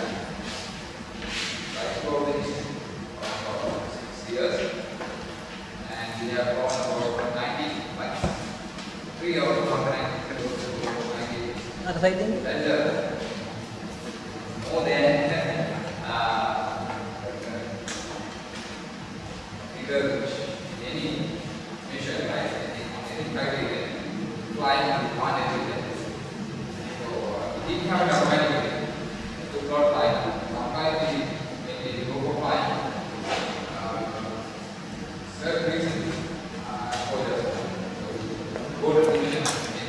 Like for this six years. And we have gone about ninety flights. Three out of ninety. Other side then? And uh, more than uh, bigger any mission, right? Any criteria, flying with one everything. So uh, we didn't have enough money to not fly. Sometimes we when we go for flying, uh, certain reasons uh, for the go to the mission.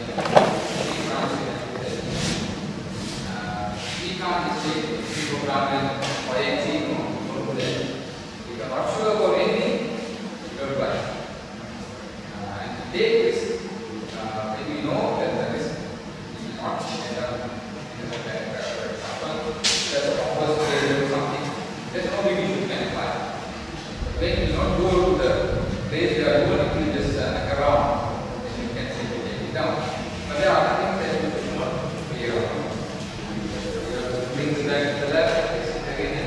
We can't mistake the program or E N T C. If you are not sure about anything, you don't buy. Uh, and to take risk, uh, when we know that the risk is not end up in the bad crash, for example, there's a compass failure or something, there's no big issue, you can apply. When you not go to the place they are going, you just uh, look around, then you can simply take it down. But there are other things that you should not clear out. Things like the left is again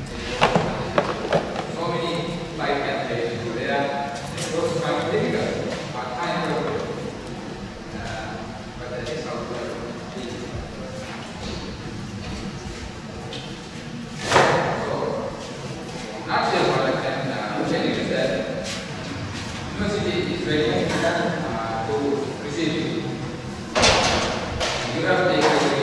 so many flight cancellations. They are those quite difficult, but kind of uh, but that is how to do. So, nutshell, what I can uh, tell you is that university is ready uh, to receive you. You have to take the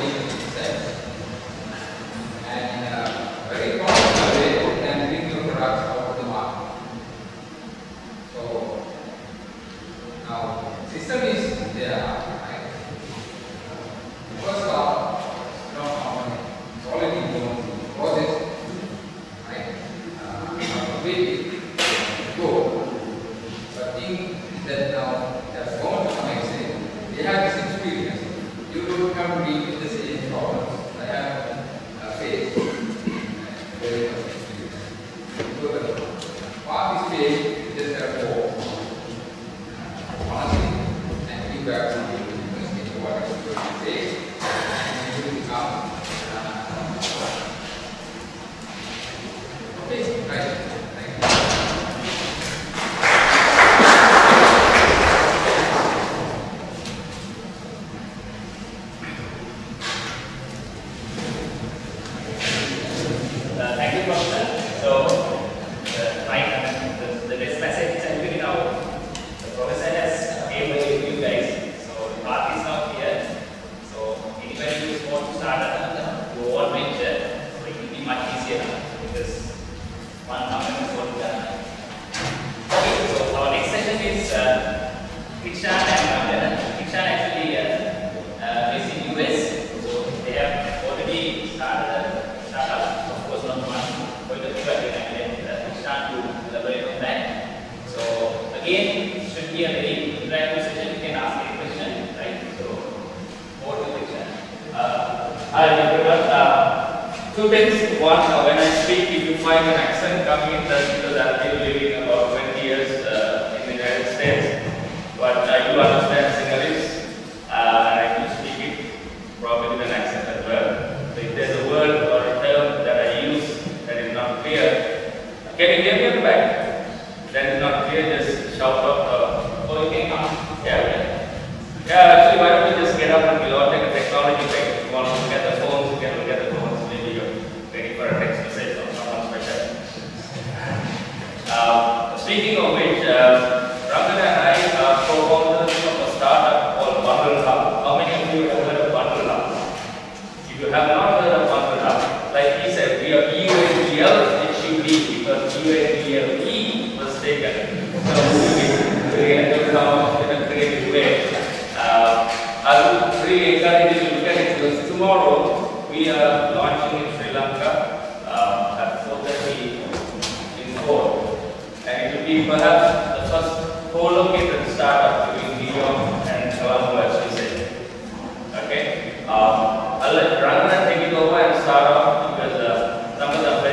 very important way you can bring your products out to the market. So now system is there, right? First off, not common, it's already known process, right? Uh, we go. But thing is that now that's gone to some extent. They have this experience. You don't come to me with the same problems I have uh, faced. Very much experience. So the path is made just therefore honestly and feedback from the university what you say and you will become uh, okay, right. Thank you. Two things. One, uh, when I speak, if you find an accent coming in, that's because I've been living about twenty years uh, in the United States. But I do understand Sinhalese, uh, and I do speak it probably with an accent as well. So if there's a word or a term that I use that is not clear, can you hear me at the back? That is not clear, just shout out. Uh, oh, you can come. Yeah, yeah. Yeah, actually, why don't we just get up and we'll all take a technology break. If you want to look at the phones, you can look at the phones. Maybe you're waiting for a text message from someone special. Uh, speaking of which, uh, Rangan and I are co-founders of a startup called Bundle Hub. How many of you have heard of Bundle Hub? If you have not heard of Bundle Hub, like he said, we are U N D L H U D because U N D L E was taken. So we had to come up in a creative way. Uh, I would really encourage you to look at it because tomorrow we are launching in Sri Lanka uh, at four thirty in Mora. And it will be perhaps the first co-located startup between New York and Colombo, as we say. Okay? Uh, I'll let Rangan take it over and start off because uh, numbers are very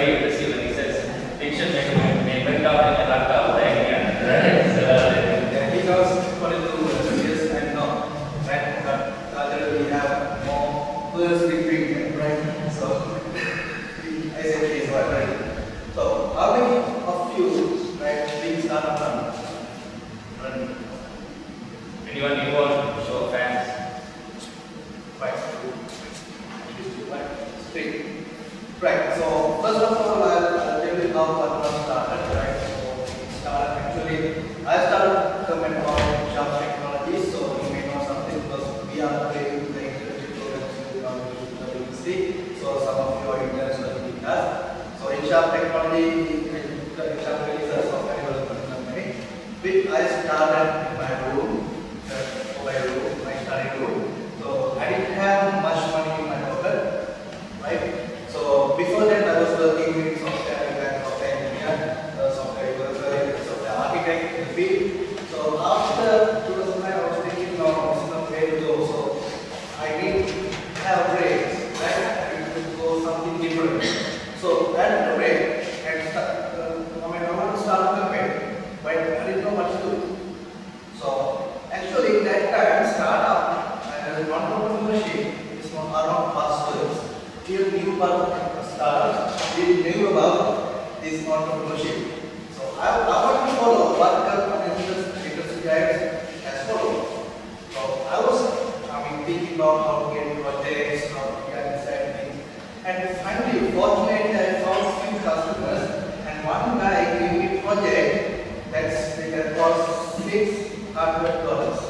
Right. So first of all, I'll, I'll tell you how Moratuwa started. Right. So it started actually. I started coming about job technology. So you may know something because we are playing the internship programs in the university. So some of you are interested in that. So in job technology, in job is a software development company. Which I started in my room, uh, my room, my study room. So I didn't have much money in my pocket, right? So before that, I was working with software and software engineer, uh, software developer, software architect in the field. So after two thousand nine, I was thinking, no, this is not where to go. So I need to have breaks, right? I need to go something different. So I had a break and start, uh, I mean, I want to start a company, but I didn't know what to do. So actually, that time, startup and entrepreneurship is not around buzzwords. Still knew about startups, still knew about this entrepreneurship. So I, I want to follow what the industry guys has followed. So I was, I mean, thinking about how to get projects, how to get inside things. And finally, fortunately, I found few customers, and one guy gave me a project that's that cost six hundred dollars.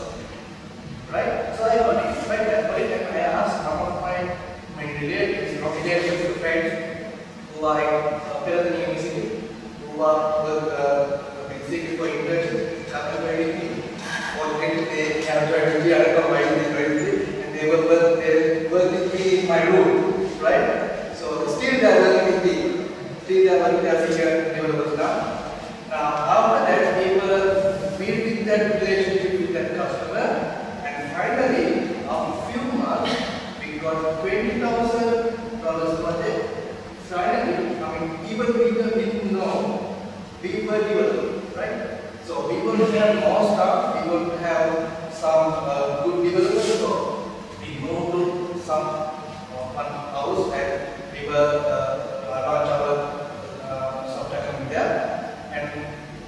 Right? So I got it, right? I got it, and I asked some of my my relatives, you know, relatives, friends who are uh, in the university, who are uh, basically for internship, have very already they have joined me, I don't know why they joined me, and they were work, they work with me in my room, right? So still they are working with me, still they are working as senior developers now. Now after that, we were building that relationship with that customer, and finally, after a few months, we got twenty thousand dollars project. Finally, I mean, even we didn't know, we were developing, right? So we will have more staff, we will have some uh, good developers. So we moved to some uh, house and we were uh, launch our uh, software company there. And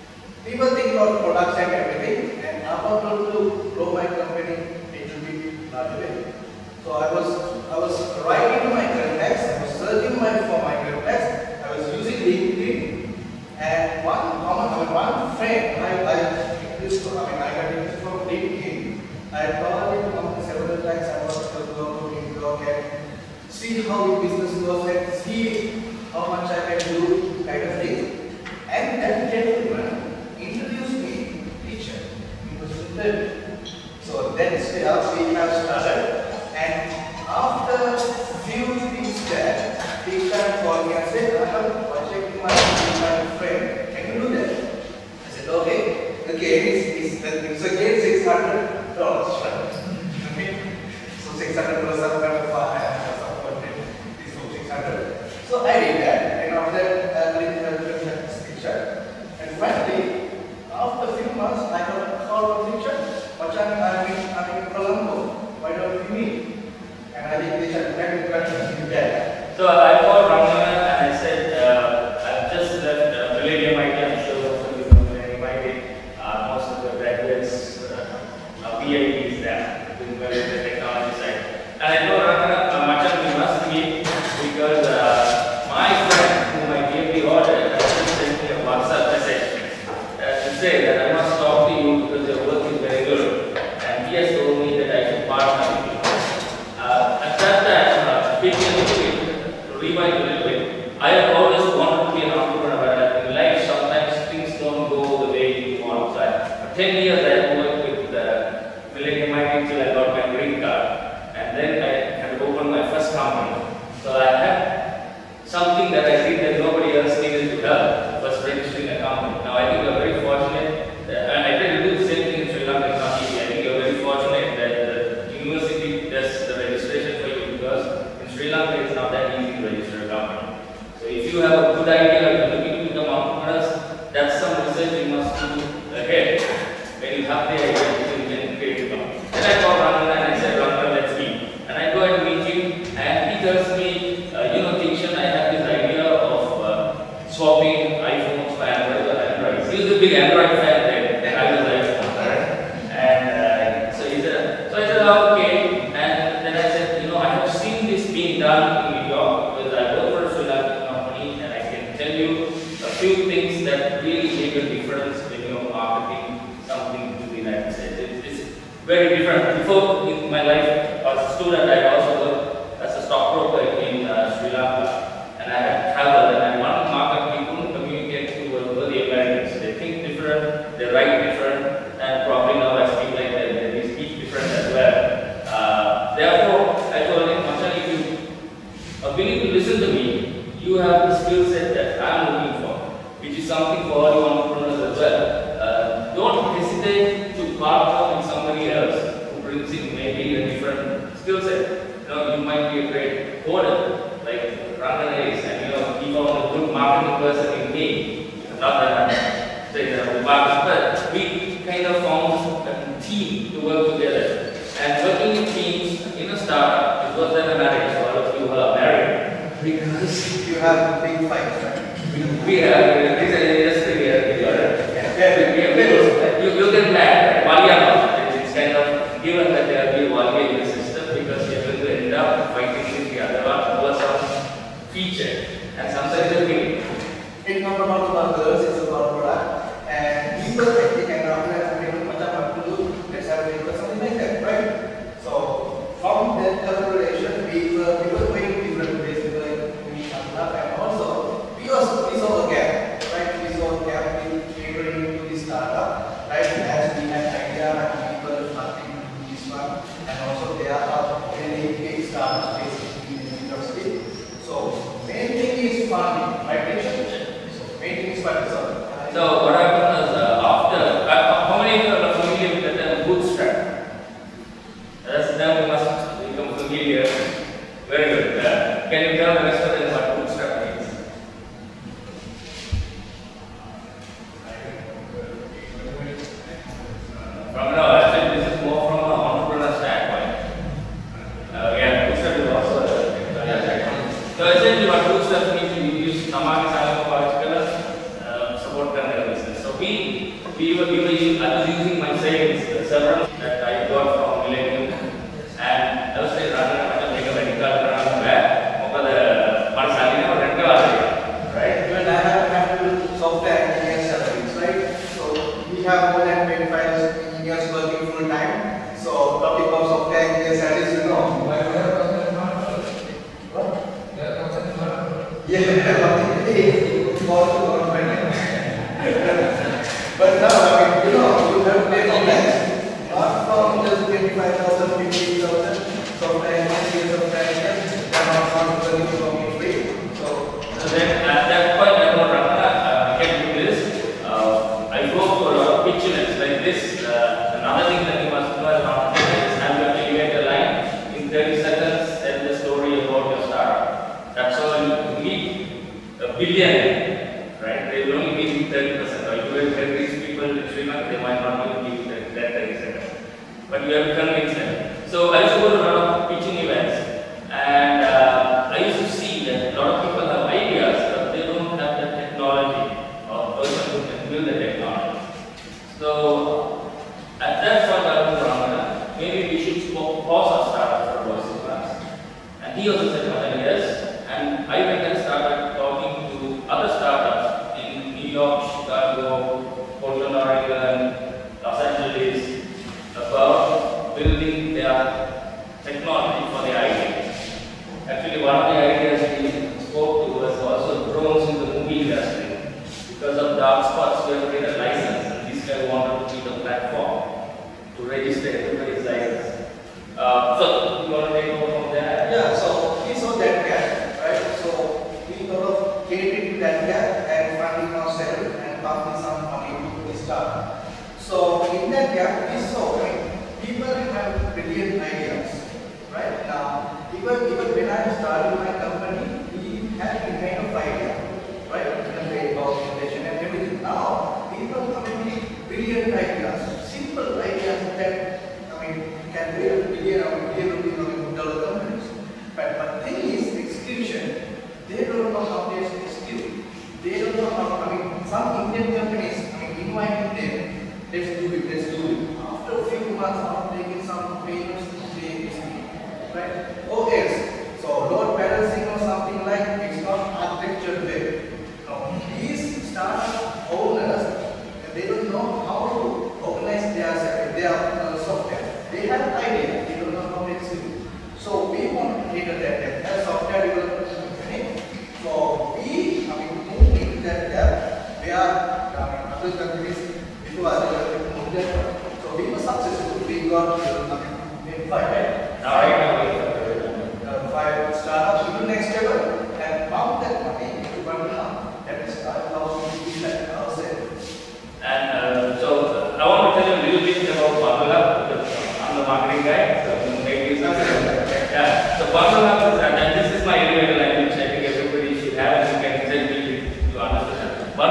we were thinking about products and everything. And I wanted to grow my company a little bit larger. So I was I was writing my contacts, I was searching my for my contacts, I was using LinkedIn, and one common one friend I I used to, I mean I got interest from LinkedIn. I called him several times. I wanted to go to LinkedIn and see how the business goes and see how much I can do, kind of thing. And that gentleman introduced me to teacher. It was interview. So that's how we have started. And after few weeks there, Thikshan called me and said, I have a project in my, my friend. Can you do that? I said, okay. Again, it's, it's, it's again six hundred dollars. Okay. So six hundred dollars I'm going to buy. This was six hundred. So I did that. And after that, I did the Thikshan. And finally, after a few months, I got a call from Thikshan. Macam I'm in, I'm in Colombo. Why don't we meet? And I think they should make a question with that. So I called Ramana and I said, uh, I've just left uh, Millennium I T. I'm sure most of you know Millennium I T. Uh, most of the graduates, uh, uh, P I T is there, doing well in the technology side. And I told Ramana, uh, Machan, you must meet because uh, my friend whom I gave the order just sent me a WhatsApp message uh, to say that I must talk to you because your work is very good. And he has told me that I should partner with you. Uh, at that time, uh, speaking a little bit, to rewind a little bit, I have always wanted to be an entrepreneur, but in life sometimes things don't go the way you want. So I, for ten years I worked with uh, Millennium I T till I got my green card, and then I had opened my first company. So I had something that I think that nobody else needed to help, was registering a company. Now I think we are very fortunate, uh, and I try to do the same thing in Sri Lanka. It's not easy. I think you are very fortunate that the university does the registration for you because in Sri Lanka it's not that easy to register a company. So if you have a good idea, if you're looking to become entrepreneurs, that's some research you must do ahead. When you have the idea, you can create a company. Then I called Ramana and I said, Ramana, let's meet. And I go and meet him, and he tells me, uh, you know, Thikshan, I have this idea of uh, swapping iPhones for Android or Android. He was a big Android fan then, and I was iPhone, right? And uh, so he said, so I said, okay. And then I said, you know, I have seen this being done in New York because I work for Sri Lanka. very different. Before in my life as a student, I also worked as a stockbroker in uh, Sri Lanka, and I had traveled, and one market we couldn't communicate to were the Americans. They think different, they write different, and probably now I speak like that, they speak different as well. Uh, therefore, I told him, Macha, if you are willing to listen to me, you have the skill set that I am looking for, which is something for all you entrepreneurs as well. Uh, don't hesitate to partner with somebody else who brings in maybe a different skill set. You know, you might be a great coder, like Rangan is, and you know, he found a good marketing person in me. Not that I'm saying that I'm marketing, but we kind of found a team to work together. And working in teams in a startup, it was then a marriage, so all of you are married. Because You have big fights, right? we have, this is just a year, you, you can plan, Valia, it's kind of given that there will be Valia in the system because you are going to end up fighting with the other one over some feature, and sometimes it will be. It's not about others, it's about product. And people actually can have people much of to do, let's have a or something like that, right? So from that collaboration, we were we were going different ways, we were doing up, and also we also we saw a gap, right? We saw a gap in catering to the startup, right? As we had idea and people starting to do this one, and also there are really big startups basically in the university. So main thing is funding, right? So main thing is funding. So, So what happened is uh, after, uh, how many of you are familiar with the term bootstrap? That's the term you must become familiar. Very good. Uh, can you tell the rest of them what bootstrap means? From now, actually, this is more from an entrepreneur standpoint. Uh, yeah, bootstrap is also a technology standpoint. So essentially what bootstrap means, you use Gamage uh, support the business. So we, we were, we were, I was using my savings, uh, several that I got from Millennium, and I was saying, rather than make a medical around where, over the Marsalina or rental, right? Even I have handled software engineer salaries, right? So we have more than twenty-five engineers working full time. So topic of software engineer salaries, you know. What? Yeah, but now, I mean, you know, you have to pay for that. Not from just twenty-five thousand, fifty thousand, software engineers, software engineers, they are not not working for me free. So, So then at that point I thought, uh, I can do this. Uh, I go for a pitch events like this. Uh, another thing that you must know as an entrepreneur is have your elevator line in thirty seconds, tell the story about your startup. That's how you meet a billion, right? They will only give you thirty percent. Or you will tell these people in Sri Lanka, they might not even give you that thirty seconds. But you have to convince them. So I used to go to a lot of pitching events, and uh, I used to see that a lot of people have ideas, but they don't have the technology or person who can build the technology. So at that point I was wrong, maybe we should pause our startup for voice class. And he also said, well, yes. And I went and started talking to other startups in New York, Chicago, Portland, Oregon, Los Angeles about building their technology for the idea. Actually, one of the ideas we spoke to was also drones in the movie industry. Because of dark spots, we have to get a license, and this guy wanted to be the platform to register everybody's license. Uh, so, you want to take over from there? yeah, so we saw that gap, right? So we sort of created that gap and funding ourselves and passing some money to the start. So in that gap, we saw right, people have brilliant ideas, right? Now, even even when I started my company, we had a kind of idea, right? And the organization and everything. Now, people come with brilliant ideas, simple ideas that I mean can be a billion or billion rupees dollar companies. But the thing is execution. They don't know how to execute. They don't know how. I mean, some Indian companies, I mean, inviting them, let's do it, let's do it. After a few months, after taking some payments, they execute, right? Oh yes. So load balancing or something like it's not architecture way. No, these startup owners, they don't know how to organize their their uh, software.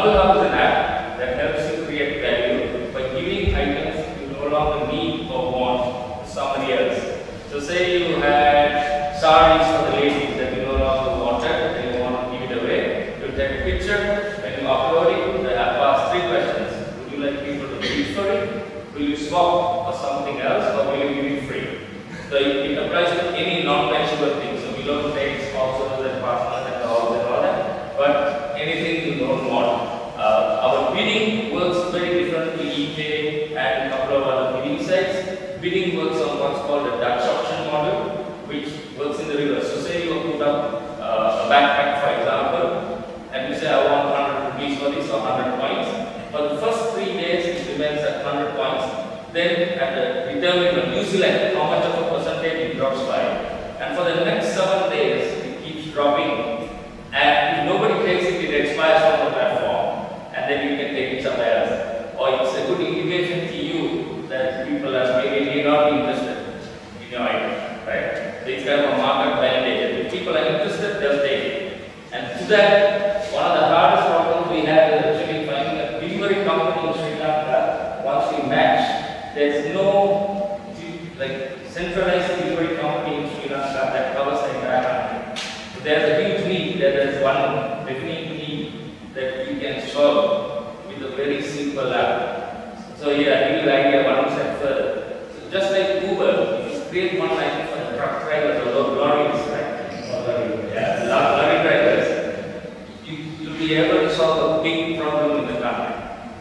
Bundle Hub is an app that helps you create value by giving items you no longer need or want to somebody else. So say you had sarees for the ladies that you no longer wanted, and you want to give it away. You take a picture, when you upload it, the app asks three questions. Would you like people to pay for it? Will you swap for something else, or will you give it free? So it, it applies to any non-perishable thing. So we don't take sponsors and partners and all and all that, but anything you don't want. Uh, our bidding works very differently eBay and a couple of other bidding sites. Bidding works on what's called a Dutch auction model, which works in the reverse. So say you put up uh, a backpack, for example, and you say I want one hundred rupees for this or one hundred points. For the first three days it remains at one hundred points. Then at the return minimum, you select how much of a percentage it drops by. And for the next seven days it keeps dropping. And if nobody takes it, it expires from the platform. And then you can take it somewhere else. Or it's a good indication to you that people are maybe may not be interested in your item. Right? So it's kind of a market validation. If people are interested, they'll take it. And to that, one of the hardest problems we have is actually finding a delivery company in Sri Lanka. Once we match, there's no like centralized delivery company in Sri Lanka that covers the entire country. So there's a huge need. There is one definite need that you can solve with a very simple app. So here I give you the idea one step further. So just like Uber, if you create one item for the truck drivers or lorries, right? Or lorry, yeah, lorry drivers, you, you'll be able to solve a big problem in the country.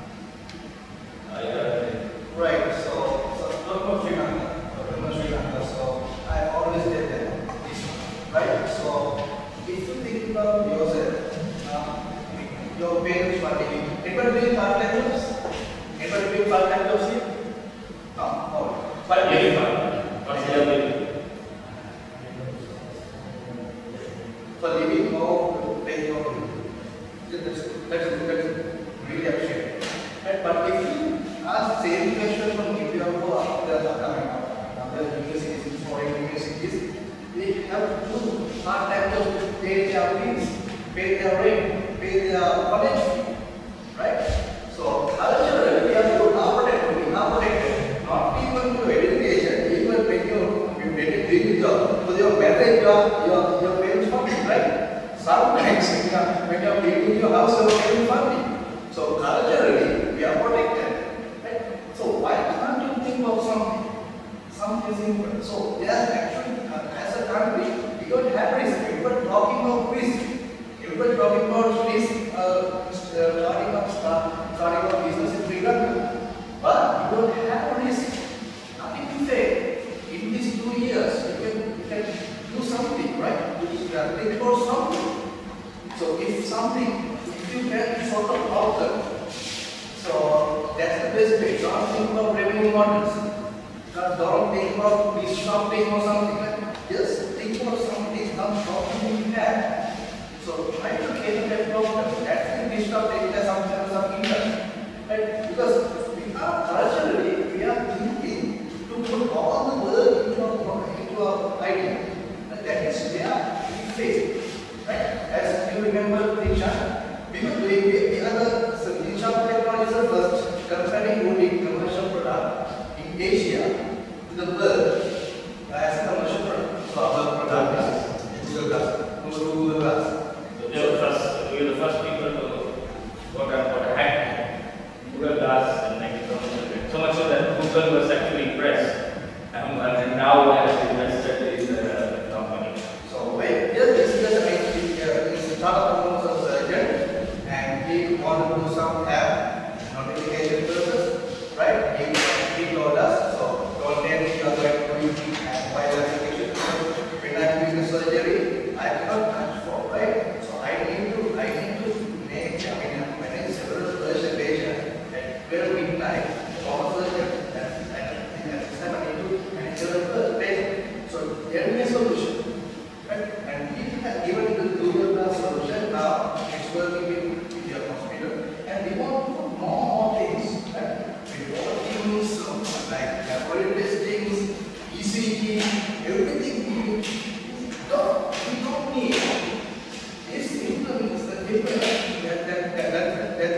Uh, yeah. Right, so, so talk about Sri Lanka, talk about Sri Lanka, so I always did that, right? So if you think about yourself, uh, your parents are living, anybody doing part-time jobs? Anybody doing part-time jobs here? No, no. But Yeah, what's the other? for living or paying your bill. That's, that's, that's really appreciated. Right? But if you ask the same question from India or other other universities, foreign universities, they have to do part-time jobs to pay their fees, pay their rent, pay their college fee, right? So culturally, we are to are protected, we are protected, not even to education, even when you when you doing the job, because your marriage, your your your parents funding, right? Sometimes when you are when you are building your house, your parents funding. So culturally, we are protected, right? So why can't you think of something, something simple? So yes, actually, uh, as a country, we don't have risk. We were talking about risk. We were talking about risk, uh, starting up, start, starting up business in Sri Lanka. But we don't have risk. Nothing to say. In these two years, you can, you can do something, right? You can think about something. So if something, if you can sort of alter, so that's the best way. Don't think about revenue models. Don't think about disrupting or something like that. Just think about something, some problem you have. So try to cater that problem. That's the disrupting as some some industry. Right? Because we are culturally, we are thinking to put all the work into our, into our idea. And that is where we fail. Right? As you remember, Thikshan, we were doing, we are the, so Thikshan technology is the first company owning commercial product in Asia to the world as a commercial product. So our product is Google Glass, Google Glass. So they were the first, we were the first people to work out what a hack Google Glass and make it commercial. So much so that Google was actually impressed, um, and then now has invested in the company. So when here this is just a is a startup promotion surgeon, and he wanted to do some app notification purpose, right? He he told us, so don't tell me you are going to do and by notification. When I am doing the surgery, I cannot touch for, right? So I need to I need to make I mean when I several presentations at twelve midnight for surgery, and and seven into and several patient. So there is a solution. Right? And we have given the Google Glass solution now, it's working with, with your hospital, and we want to put more, more things, right? We want things like laboratory testings, E C G, everything we don't, we don't need. This implements the difference that, that, that, that, that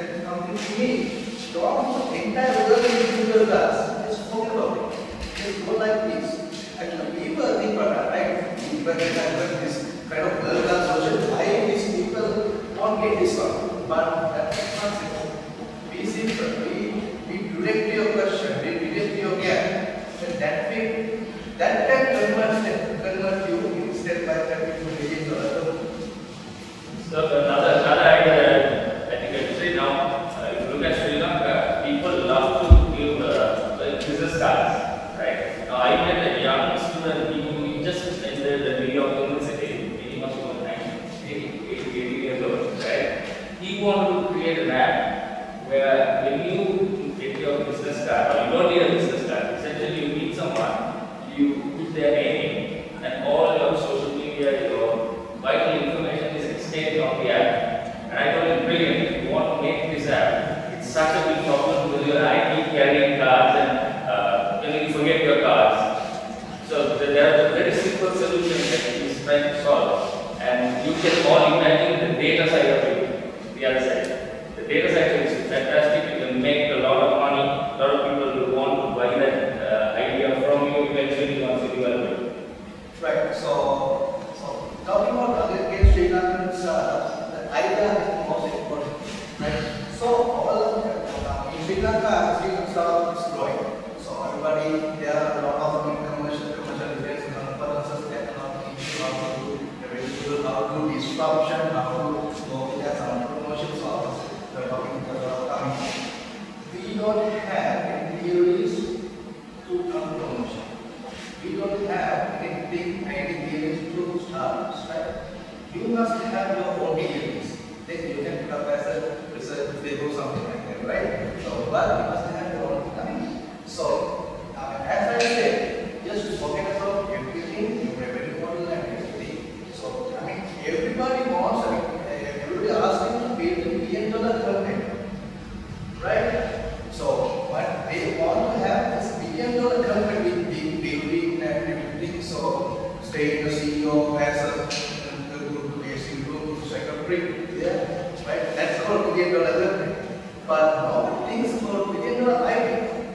to me, don't entire world in middle class. Just forget about it. Just go like this. Actually, people think about that, right? People think that this kind of middle class version, why these people won't get this one? But that's not simple. Be simple. Be, be direct to your question. Be direct to your gap. And that way, that can convert, convert you step by step into million dollar. So another another idea that I think I should say now, uh, if you look at Sri Lanka, people love to give uh, business cards, right? Now I met a young student, he, he just entered the New York University, he must be eighty years old, right? He wanted to create an app where when you get your business card, or you don't need a business card, essentially you meet someone, you put their name and all your social media, your vital information is exchanged on the app. And I told him, brilliant, if you want to make this app, it's such a big problem because your I keep carrying cards and uh, you forget your cards. So there are a very simple solution that he is trying to solve. And you can all imagine the data side of it, the other side. The data side is fantastic, you can make a lot of money, a lot of people will want to buy that uh, idea from you eventually once you develop it. Right, so, so talking about again Sri Lankan startups, the idea is the most important, right? So all of them, uh, in Sri Lanka, Sri Lankan startup is growing. So everybody, there are a lot of commercial, commercial events, conferences, that are teaching how to do, how to do disruption, how to go there, some promotions, all they're talking about. We don't have any theories to come promotion. We don't have anything, any theories to start, right? You must have your own theories. Then you can put up as a research paper or something like that, right? So, but you must have your own theories. So, uh, as I said, just forget about everything, revenue model and everything. So, I mean, everybody wants, I mean, everybody asking to build a billion dollar company, right? So, but they want to have this billion dollar company with big building and everything. So, stay in the C E O as a good basic group secretary, yeah, right? That's called billion dollar company. But no things called billion dollar idea,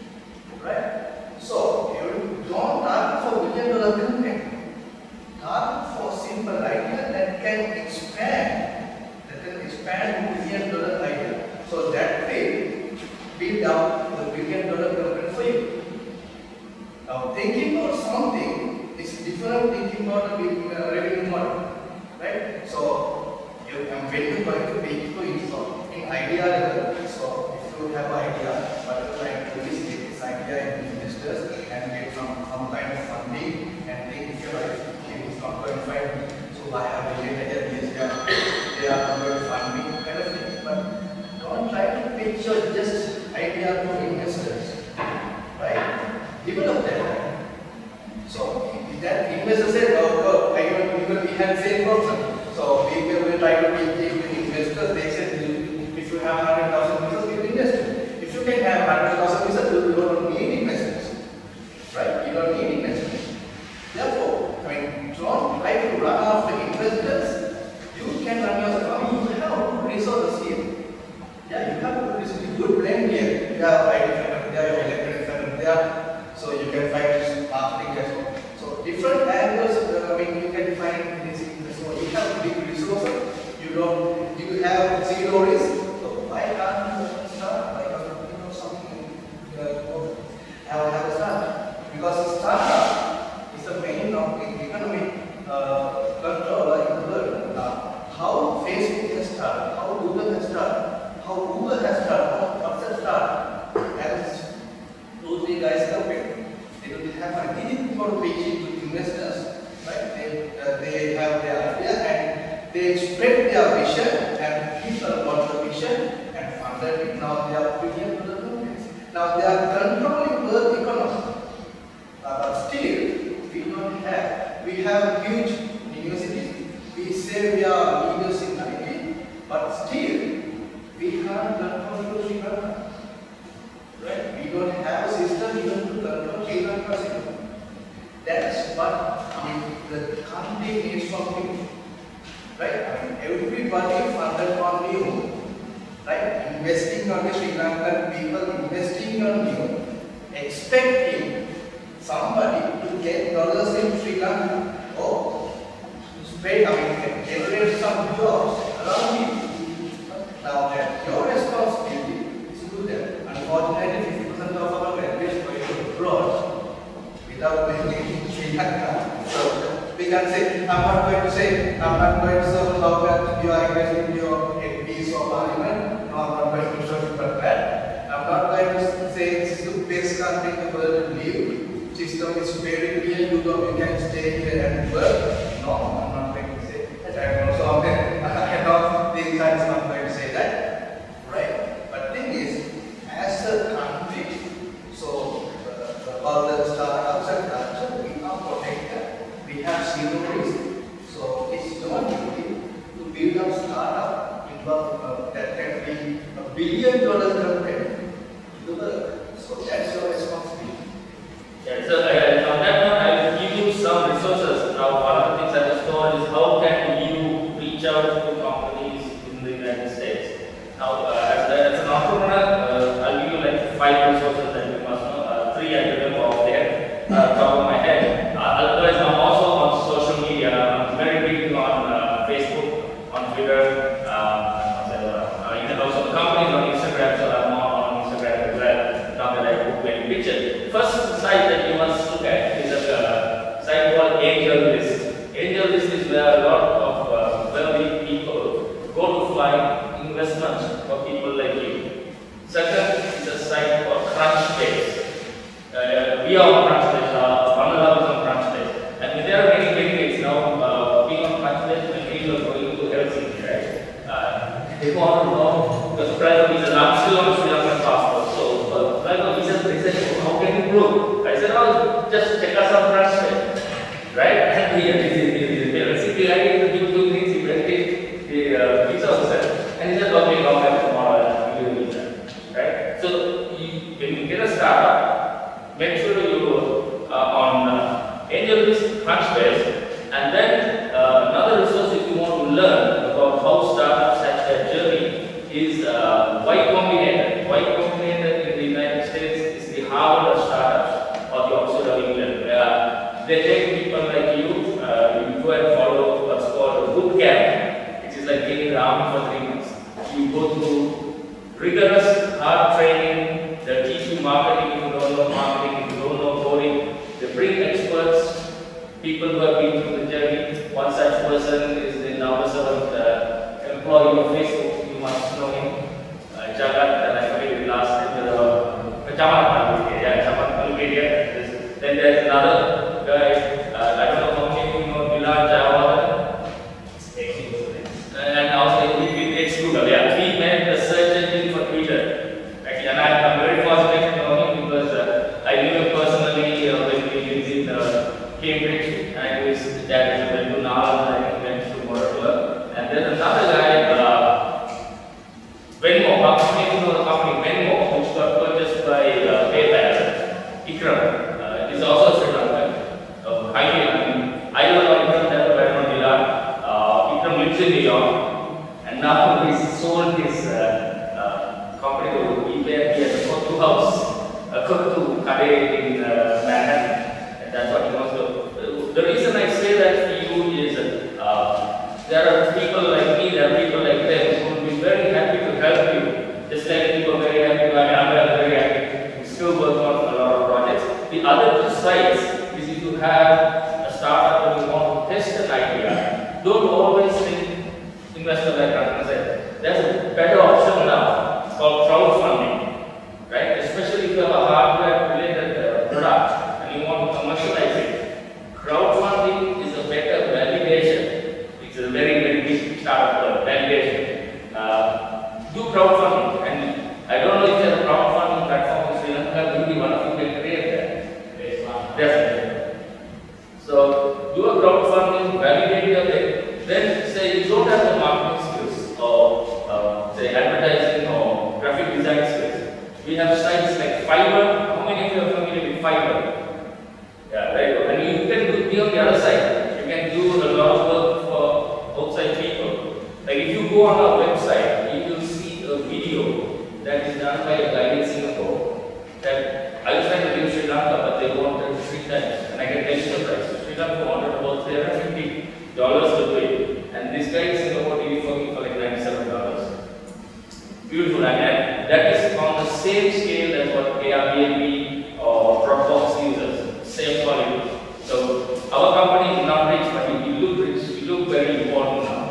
right? So, you don't target for billion dollar company. Target for simple idea that can expand, that can expand billion dollar idea. So that way, build up the billion dollar company for you. Now, thinking about something is different thinking about a big uh, revenue model, right? So, you, um, when you going to make for it, so in idea level, so if you have an idea, but you trying to is get this idea in investors and get some, some kind of funding and think if you're right, it's not going to find me. So, I have a idea, they are, they are going to fund me, kind of thing. But don't try to pitch your just idea to investors, right? Develop that. So if that investor said, oh, oh I don't even we have same problem. So people will try to pitch investors. They said, if you have hundred thousand pieces, you invest. If you can have hundred thousand pieces, you don't need investors, right? You don't need investors. Therefore, I mean, don't try to run after investors. You can run yourself. You have resources here. Yeah, you have this good blend here. You have I T firm there, you have electronic firm there. So you can find this marketing as well. So different angles, uh, I mean, you can find this. So you have big resources. You don't, you have zero risk. So why can't you start? Why can't you know something? Uh, have, have a start. Because startup is the main of the economic uh, controller in the world. Now, how Facebook has started, how Google has started, how Google has started, how WhatsApp started, as two, three guys compared. They don't have anything for pitching to investors, right? They, uh, they have their idea and they spread their vision and people got the vision and funded it. Now they are billion dollar companies. Now they are controlling world economy. Uh, but still, we don't have, we have huge universities. We say we are leaders in I T, but still, we can't control the Sri Lanka. Right? We don't have a system even to control Sri Lanka system. That's what I mean, the country needs from people. Right? I mean, everybody funded on you. Right? investing on the Sri Lankan people, investing on you, expecting somebody to get dollars in Sri Lanka or spread, I mean, generate some jobs around you. Now, that your responsibility is to do that. Unfortunately, fifty percent of our graduates go abroad without living in Sri Lanka. So, we can say, I'm not going to say, I'm not going to say how that you are investing your M Ps or parliament. No, I'm not going to show you about that. I'm not going to say this is the best country in the world to live. System is very clear, you know, you can stay here and work. No, I'm not going to say that. I'm also I know these guys are not going to say that. Right? But thing is, as a country, so uh, all the startups and culture, we are protected. We have zero risk. So it's your duty to build up startup uh, that can be a billion dollar company to the world. So that's your responsibility. Yeah, so uh, on that note, I will give you some resources. Now, one of the things I was told is how can you reach out to companies in the United States. Now, uh, as, a, as an entrepreneur, uh, I'll give you like five resources that you must know. Uh, three I remember off there, uh, top of my head. Uh, otherwise, I'm also on social media. I'm very big on uh, Facebook, on Twitter, uh, uh, even also the company on Instagram, so I'm on Instagram as well. Now that I put many pictures. First site that you must look at is a uh, site called Angel List. Angel List is where a lot of uh, wealthy people go to find investments for people like you. Second is a site called Crunchbase. Uh, we are on Crunchbase, uh, Manala is on Crunchbase. And there are many benefits now. Uh, being on Crunchbase, when people are going to Helsinki, right? Uh, they want to know, because travel visa, I'm still on Sri Lankan passport. So, uh, travel visa, they said, how can you prove? I said, oh, just check us on Crunchbase. Right? And he basically I need to do two things. He went to the uh, visa officer and he said, okay, come back tomorrow and give you a visa. Right? So, you, when you get a startup, make sure you are uh, on uh, Angel List, Crunchbase, and then uh, another resource if you want to learn about how startups have their journey is uh, Y Combinator. Y Combinator in the United States is the Harvard of startups or the Oxford of England. Uh, they take people like you, uh, you go and follow what's called a boot camp, which is like getting the army for three months. You go through rigorous, hard training. They teach you marketing if you don't know marketing, if you don't know coding. They bring experts, people who have been through the journey. One such person is the number seven uh, employee of Facebook. You must know him. Uh, Jagat, and I forget his last name. Uh, Chaman, yeah, Chaman, Then there's another guy. Uh, I don't know how many of you know Bilal Jawad. And also he did ex Google. Yeah, he made the search engine for Twitter. Actually, and I, I'm very fortunate to know him because uh, I knew him personally uh, when we lived in uh, Cambridge. And his dad went to Nal and I went to Moratuwa. And there's another guy, uh, Venmo. How many of you know the company Venmo, which got purchased by uh, PayPal? Ikram. Uh, is also Sri Lankan. Uh, highly, I mean, I don't know Ikram never went on Dila. Uh, Ikram lives in New York. And now he's sold his uh, uh, company to eBay. He has a Kotu house, a Kotu Kade in uh, Manhattan. And that's what he wants to. The reason I say that to you is uh, there are people like me, there are people like them who will be very happy to help you. Just like people are very happy to, I mean, I'm very happy. We still work on a lot of projects. The other two sides is if you have a startup and you want to test an idea, don't always think investor like Ratna said. There's a better option now called crowdfunding, right? Especially if you have a hardware related uh, product and you want to commercialize it. Crowdfunding is a better validation. It's a very, very big startup word, validation. Uh, do crowdfunding, and I don't know if there's a crowdfunding platform in Sri Lanka, maybe one of you can create that. Definitely. So, do a crowdfunding, validate your thing, then say you don't have the marketing skills or uh, say advertising or graphic design skills. We have sites like Fiverr. How many of you are familiar with Fiverr? Yeah, right. And you can do, be on the other side. You can do a lot of work for outside people. Like if you go on our website, you will see a video that is done by a guy in Singapore. That I was trying to leave Sri Lanka, but they wanted three times, and I can tell you the price. So Sri Lanka wanted about three hundred fifty dollars to do it, and this guy in Singapore did it for me for like ninety-seven dollars. Beautiful, and that is on the same scale as what Airbnb or Prof uses, same quality. So our company is not rich, but we look rich, we look very important now.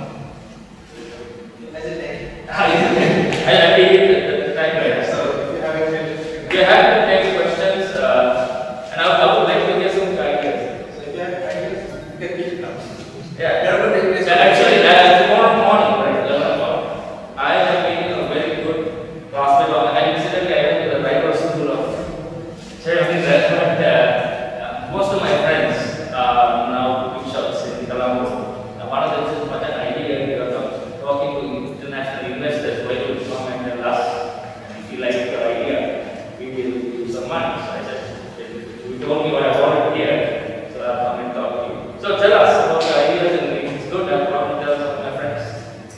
I I take it the time right. So if you have any, you have any questions, uh, and I, I would like to hear some ideas. So if you have ideas, you can keep them. Yeah. So actually, uh, tomorrow morning, right, eleven o'clock, I have been a very good prospect. And incidentally, I went to the right school of certain that, but uh, most of my friends are now big shots in Colombo. Uh, one of them says, "What an idea! We are talking to international investors. Why don't you come and tell us? And if you like your idea, we will give some money." So I said, "You told me what I wanted to hear, so I'll come and talk to you." So tell us about the ideas, and if it's good, I'll probably tell some of my friends.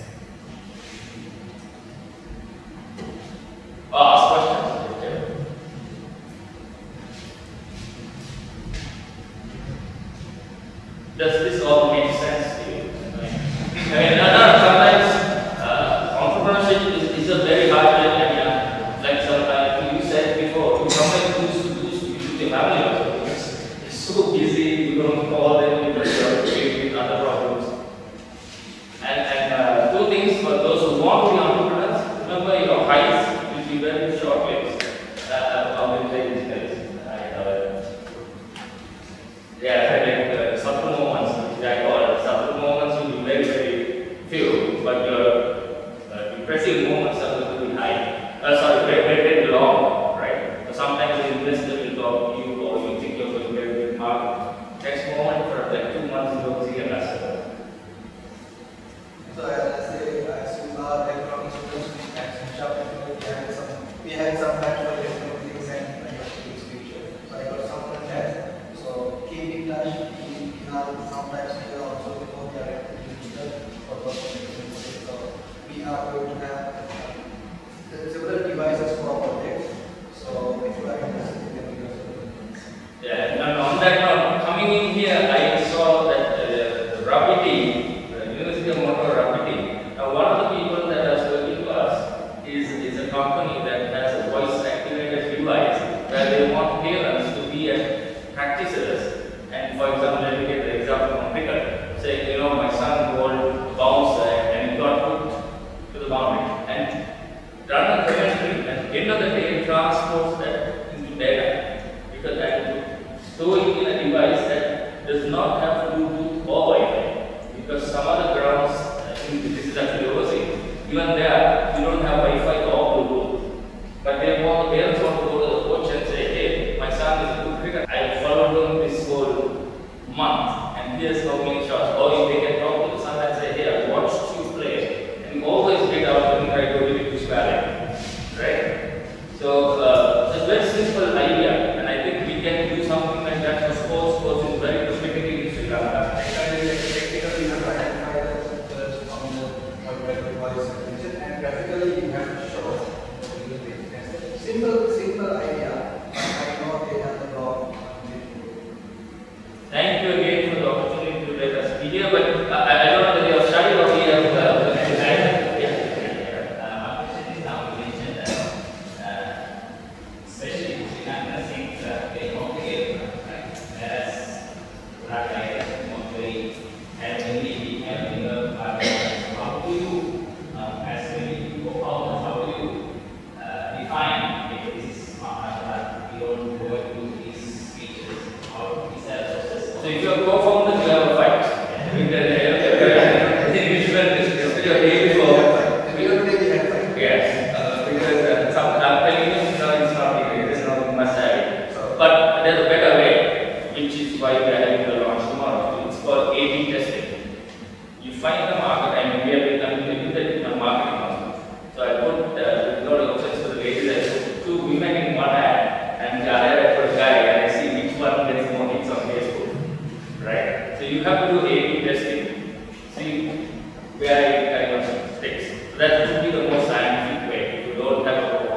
Or ask questions. Okay. Does this all make sense to you? I mean, no, no, sometimes uh, entrepreneurship is, is a very hard thing, and uh, like sometimes you said before, you sometimes lose lose lose your family also. It's, it's so busy, you don't call them because you are faced with other problems. And and uh, two things for those who want to be entrepreneurs: remember your heights will be very short lived. Uh, I will take these guys. I uh, yeah, like uh, subtle moments, which I call it. Subtle moments will be very very few, but your uh, impressive moments are going to be high. Uh, sorry, very, very, very long, right? So sometimes the investor will talk to you, or you think you're going to get a big market. Next moment, for like two months, you don't see a customer. So as I say, as you are electronic students, we had some, we had some natural electronic things and things future. So I got some contact. So keep in touch. We are sometimes we are also before we are for so we are going to have several devices for our project. So if you are interested, you can use it. Yeah, and on that note, coming in here, I saw that uh, Rapidi, the University of Mora Rapidi. Now, one of the people that has working to us is, is a company that has a voice activated device where they want parents to be at practices. And for example, let me get the example from cricket. Say, you know, my son bowled bounce and he got put to the boundary. And run a commentary, and at the end of the day, it transports that into data. Because I'm storing in a device that does not have Bluetooth or Wi-Fi. Because some other grounds, I think this is actually overseas, even there, you don't have Wi-Fi or Bluetooth. But they want, the parents want to go to the coach and say, hey, my son is a good cricketer. I followed him this whole month, and here's how many shots. Or if they can talk to the son and say, hey, I watched you play, and you always get out when I go to the English Valley. Right? So, uh, it's a very simple idea, and I think we can do something like that for sports. Sports is very specifically in Sri Lanka. Technically, you have to identify the on the mobile device and graphically you have to show. Simple, simple idea. I know they have the blog. Thank you again for the opportunity to let us be here, but uh, I don't know whether you have studied or we have. Uh, So if you are co-founder, you have a fight. I think we should have this your day before. Yes, uh, because uh, some, I'm telling you, no, it's not easy. It is not you must have it. But there's a better way, which is why we are having the launch tomorrow. It's called A B testing. You find the market, I mean, we have been continuing to do that in marketing also. So I put, uh, with a lot of offense to the ladies, I put two women in one ad, and the other ad for a guy, and I see which one gets more hits on Facebook. Right? So you have to do A B testing, see where it kind of sticks. So that would be the most scientific way. If you don't have a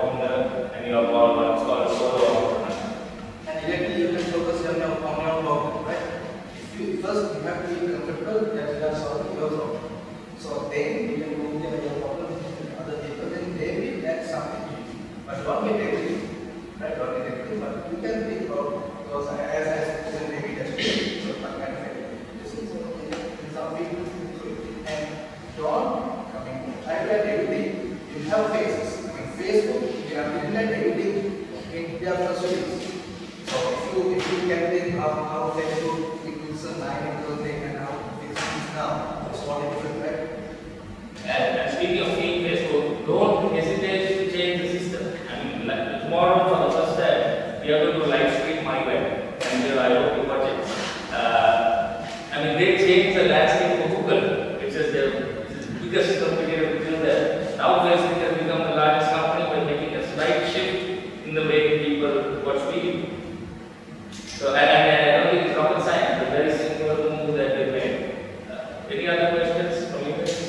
at everything. You have faces. I mean, Facebook, they are looking at everything in their facilities. So if you if you can think how how Facebook it is a nine thing and how Facebook is now, it's all different, right? And, and speaking of Facebook, don't hesitate to change the system. I mean, like tomorrow for the first time, we are going to live stream my web, and uh, I hope you watch it. Uh, I mean, they changed the landscape for Google, which is the, which is the biggest competitor till there. Now Facebook has become the largest company by making a slight shift in the way people watch video. So, and, and I don't think it's rocket science, it's a very simple move that they made. Uh, any other questions from you guys?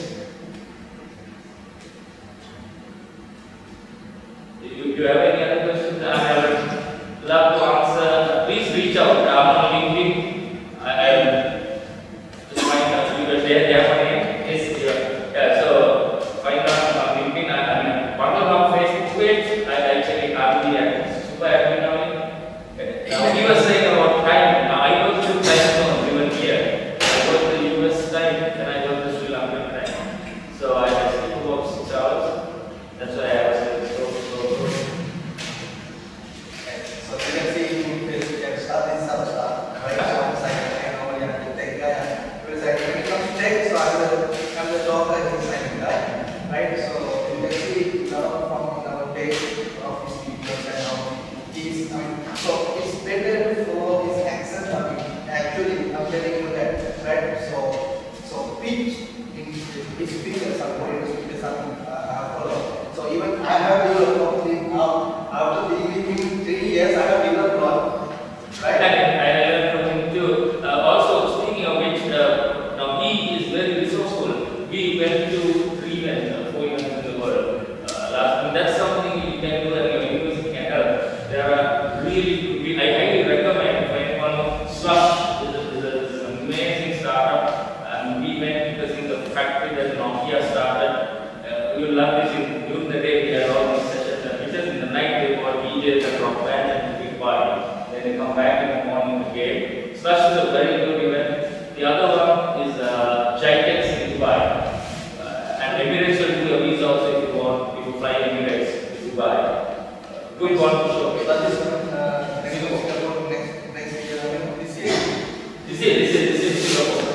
You, you have any other questions? I would love to answer. Please reach out. I'm on LinkedIn. I, I just find out because they they have my name. Yes, yeah. yeah. So find out on LinkedIn. I, I mean, part of our Facebook page. I actually have the active, super active now. Uh, he was saying about time. Uh, I go to time zone even here. I go to the U S time and I go to Sri Lankan time. So I just keep about six hours. That's why I was saying so so good. So you can see in Facebook can start this some stuff, right? So it's like I normally have to take guy. Because like when it comes to tech, so I'm the I'm the talker and designing guy, right? So you can see a lot from our tech of his videos and how he's I mean so it's better to follow his accent. I mean actually I'm telling you that, right? So so pitch in his speakers are very speakers I mean uh, follow. So even I have developed something now after being with him three years I have developed one, right? And I learned from him too. Uh, also, speaking of which, uh, now he is very resourceful. We went to three events, uh, four events in the world uh, last week. That's something you can do and your university can help. There are really, we, I highly recommend for anyone. Slush is, a, is, a, is an amazing startup, and we went because in the factory that Nokia started. Uh, you love this in, during the day we had all these sessions, and because in the night they bought D Js and rock bands and big party. Then they come back in the morning again. Slush is a very good event. The other one is uh, Giants in Dubai. Uh, and Emirates will do a visa also if you want, if you fly Emirates to Dubai. Uh, good one to show. But this one, uh, next next next year, I mean this year. This is this is this is Singapore.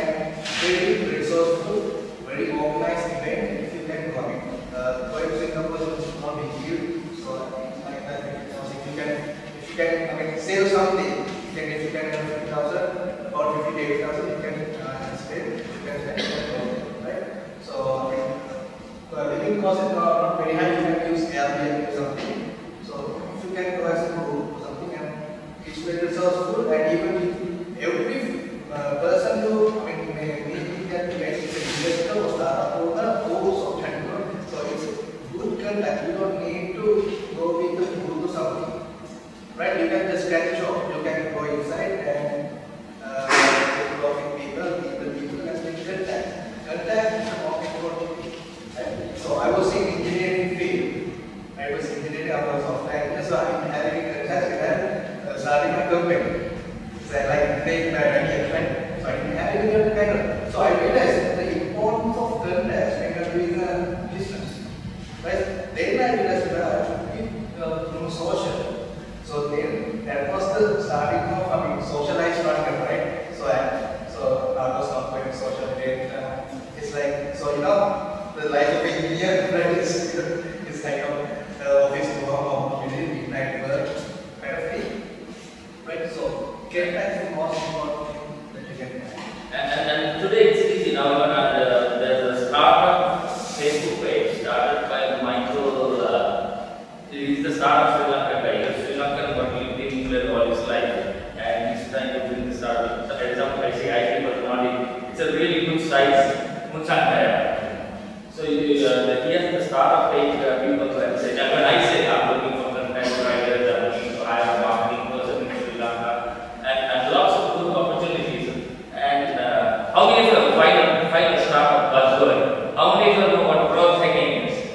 Very resourceful, very organized event. If you can go, I mean, uh, going to Singapore is not a huge, so it's like that. Because if you can, if you can, I mean, save something, you can, if you can have fifty thousand or fifty eight thousand, you can uh, spend, you can spend, right? So, I mean, uh, living cost is not, not very high. You can use Airbnb or something. So, if you can go as a group or something, and it's very resourceful, and even if every uh, person who, I mean, may, may can get it's an investor or startup owner, course of technology. So it's good contact. You don't need to go with the guru to something, right? You can just get a job. You can go inside and uh, talk with people, people, people, and make contact. Contact is the most important thing. Right? So I was in engineering field. I was engineering. I was software. So I'm having contact and uh, starting a company. So I like make my idea, right? So I'm having a kind of. So I realized the importance of contacts when you're doing a business. Right? Then I realized that I should be uh, through social. So then that was the starting of I mean socialized starting, right? So I so I was not going social. Then uh, it's like so you know the life of an engineer, right? Is is like a uh, office to home, midnight work kind of thing, right? So contacts is the most important thing that you can have. And, and, and today it's easy now. Even uh, there's a startup Facebook page started by Michael. Uh, he's the startup Sri Lankan guy. Sri Lankan, but lived in England all his life, and he's trying to bring the startup. For example, I say I T personality. It's a really good size Munasinghe. So you, uh, he has the startup page where people can say. And when I say I'm looking for content writers, I'm looking to hire a marketing person in Sri Lanka, and, and lots of good opportunities. And uh, how many of you find a, find a startup buzzword? How many of you know what growth hacking is?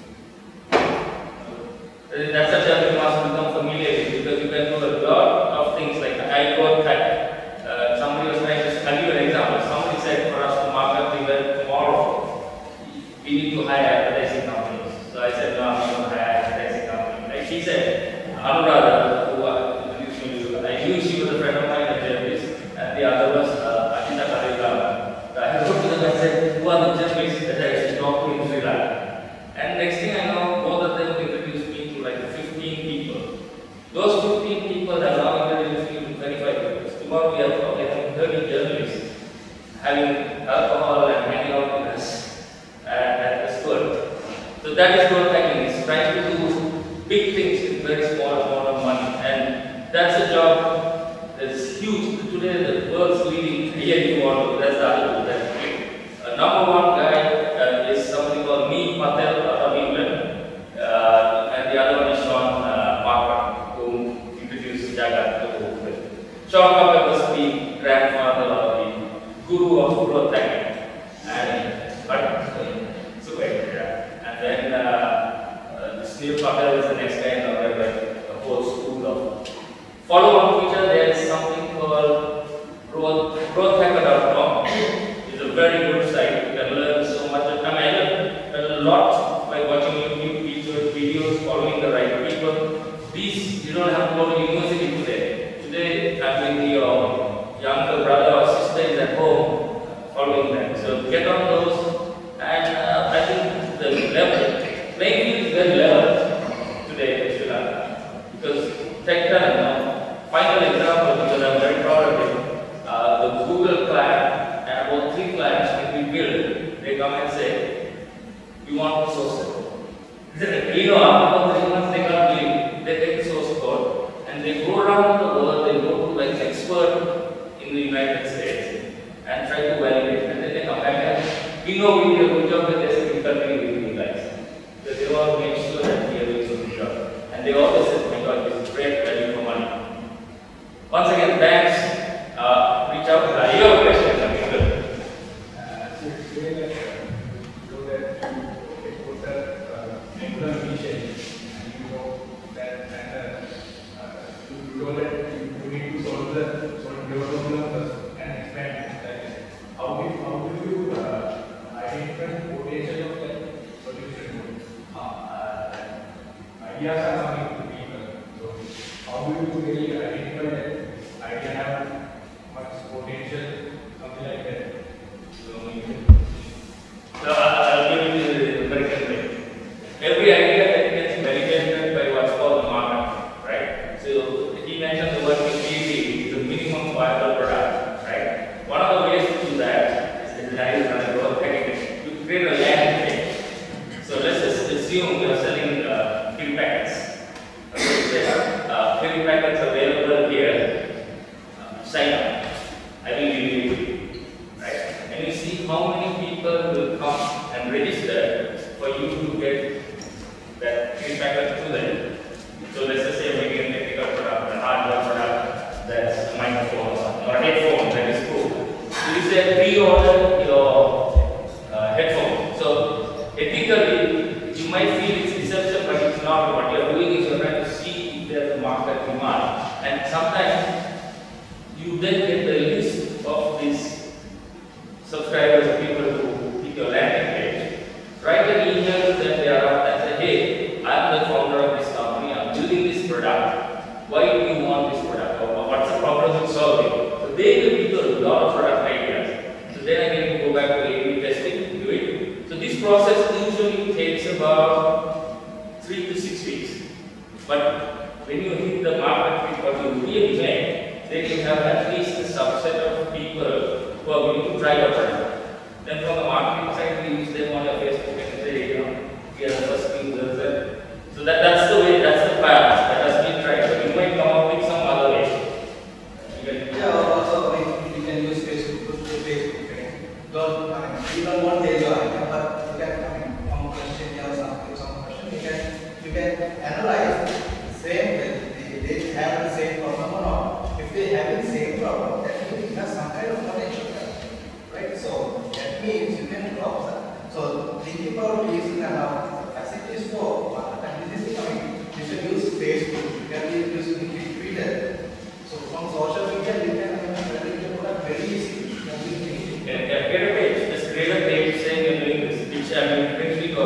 That's such a you must become familiar with because you can do a lot of things like I code hack. Uh, somebody was trying to I'll give you an example. Somebody said for us to market the event tomorrow, we need to to hire advertising companies. So I said, no, I'm not going to hire advertising company. Like she said, Anuradha, who uh, introduced me to, I knew she was a friend of mine at journalist, and the other was uh, Lakshitha. I wrote to them and said, who are the journalists that I should talk to in Sri Lanka? And next thing I know, both of them introduced me to like fifteen people. Those fifteen people have now introduced me to thirty-five people. Tomorrow we are probably having thirty journalists having alcohol and hanging out with us at, at the school. So that is growth hacking. It's trying to do big things with very small amount of money. And that's a job that is huge. Today the world's leading really want that's the other group. That's uh, number one guy uh, is somebody called me Patel out of England, uh, and the other one is Sean uh, Marker, who introduced Jagat to the book. Sean Marker was the grandfather or the guru of growth hacking, and but so wait, yeah. And then uh, uh, this Neil Patel is the next guy, and now like a whole school of follow-on feature. There is something called growth hacker dot com. It's a very good site. You can learn so much. I mean, I learned a lot by watching YouTube videos, following the right people. These, you don't have to go to university today. Today, I mean, your younger brother or sister is at home following them. So get on those, and uh, I think the level, playing field is very level today in Sri Lanka. Because Thikshan, uh, final example, because I'm very proud of it. Uh, the Google client and about three clients when we build, they come and say, we want the source code. You know, after three months they can't believe. They take the source code and they go around the world, they go to like expert in the United States and try to validate, and then they come back and we know we did a good job with this, we continue with you guys. So they want to make sure that we are doing a good job. And they always say, my God, this is great value for money. Once again, thanks. Uh, reach out. Uh, your question, I mean, good. Uh, so it's really like, uh, you know that you put that uh, regular mission, and you know that, and uh, uh, you know that you, you need to solve the solve your problem first and expand. Like, how do you, how do you uh, identify the potential of that solution? Uh, uh, ideas are coming to people. So, how do you really identify that idea have much potential, something like that? So, so I'll give you the American way. Every idea that gets validated by what's called the market, right? So he mentioned the word M V P is the minimum viable product, right? One of the ways to do that is the design and growth hacking. You create a landing page. So let's just assume you're selling uh, pill packets. Okay, uh, pill packets available here. Uh, sign up. I will give you, right? And you see how many people will come and register for you to get that feedback to them. So let's just say maybe a technical product, a hardware product, that's a microphone or a headphone, that is cool. So you say pre-order your uh, headphone. So ethically, you might feel it's deception, but it's not. What you're doing is you're trying to see if there's a market demand. And sometimes you then get the list of these subscribers, people who hit your landing page. Write an email to them thereafter and say, hey, I'm the founder of this company, I'm building this product. Why do you want this product? Or what's the problem with solving? So they will give you a lot of product ideas. So then again, you go back to A B testing, do it. So this process usually takes about three to six weeks. But when you hit the market fit, what you really make, then you have at least a subset of people who are going to try your product. Then from the marketing side, we use them on your Facebook and say, you know, we are the first users. So that, that's the way, that's the path that has been tried. So you might come up with some other way. Yeah, also we, we can use Facebook to Facebook. Okay? Don't, I mean, you don't want data, but you can, I mean, some question or some, some question, you can, you can analyze the same, they, they have the same problem or not. If they have the same problem, that means it has some kind of potential. Right? So that means you can drop that. So thinking about using the facilities for and this is coming. You should use Facebook, you can use Twitter. So from social media you can create the product very easy. Yeah, yeah, get a page, just create a page saying you're doing this, which I mean brings me to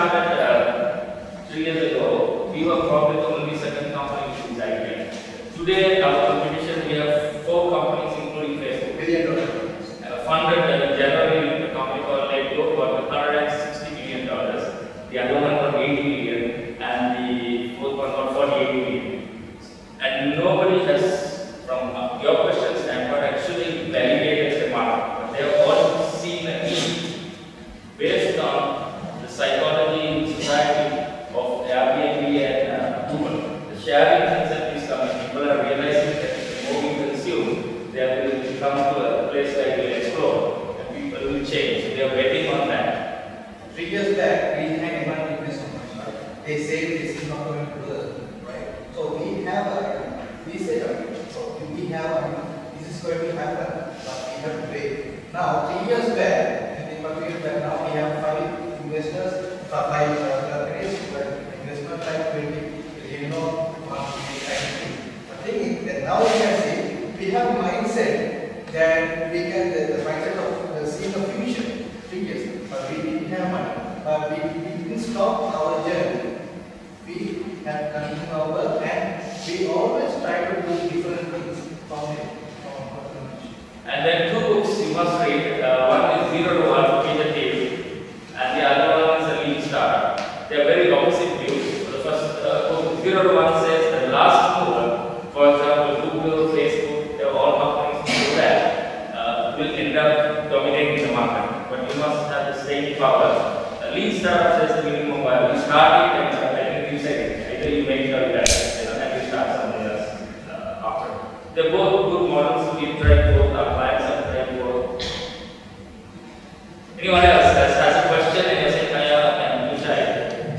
started uh, three years ago, we were probably the only second company which is I T. Today, our competition, we have four companies including Facebook. Billion dollar. Uh, funded uh, generally a company called Lego for one hundred sixty million dollars. The other one for eighty million, and the fourth one for forty-eight million. And nobody has, from uh, your question standpoint, actually validated the market. They have all seen a need based on the psychology in society of Airbnb and uh, Google. The sharing concept is coming. People are realizing that the more we consume, they will come to a place where they will explore, and people will change. They are betting on that. Three years back, we had one investment. They say this is not going to work, right? So we have a, we said, okay, so we have a, this is going to happen, but we have to wait. Now, three years back, and then three years back, now we have five investors, five companies, but investment like twenty billion, one billion. The thing is that now we can see, we have mindset that we can, the, the mindset of the seeing the future, three years, but we didn't have money, but we, we didn't stop our journey. We have continued our work and we always try to do different things from it. And then two books you must read. Uh, one is Zero to One, Be the Team, and the other one is A Lean Startup. They are very opposite views. The first uh, book, Zero to One, says the last mover, for example, Google, Facebook, they are all companies who do that, uh, will end up dominating the market. But you must have the staying power. A Lean Startup says the minimum viable. You start it and you say either you make it or you die, you know, and you start something else uh, after. They're both good models. We tried both. Our clients have tried both. Anyone else has, has a question and you say, Kaya and you try?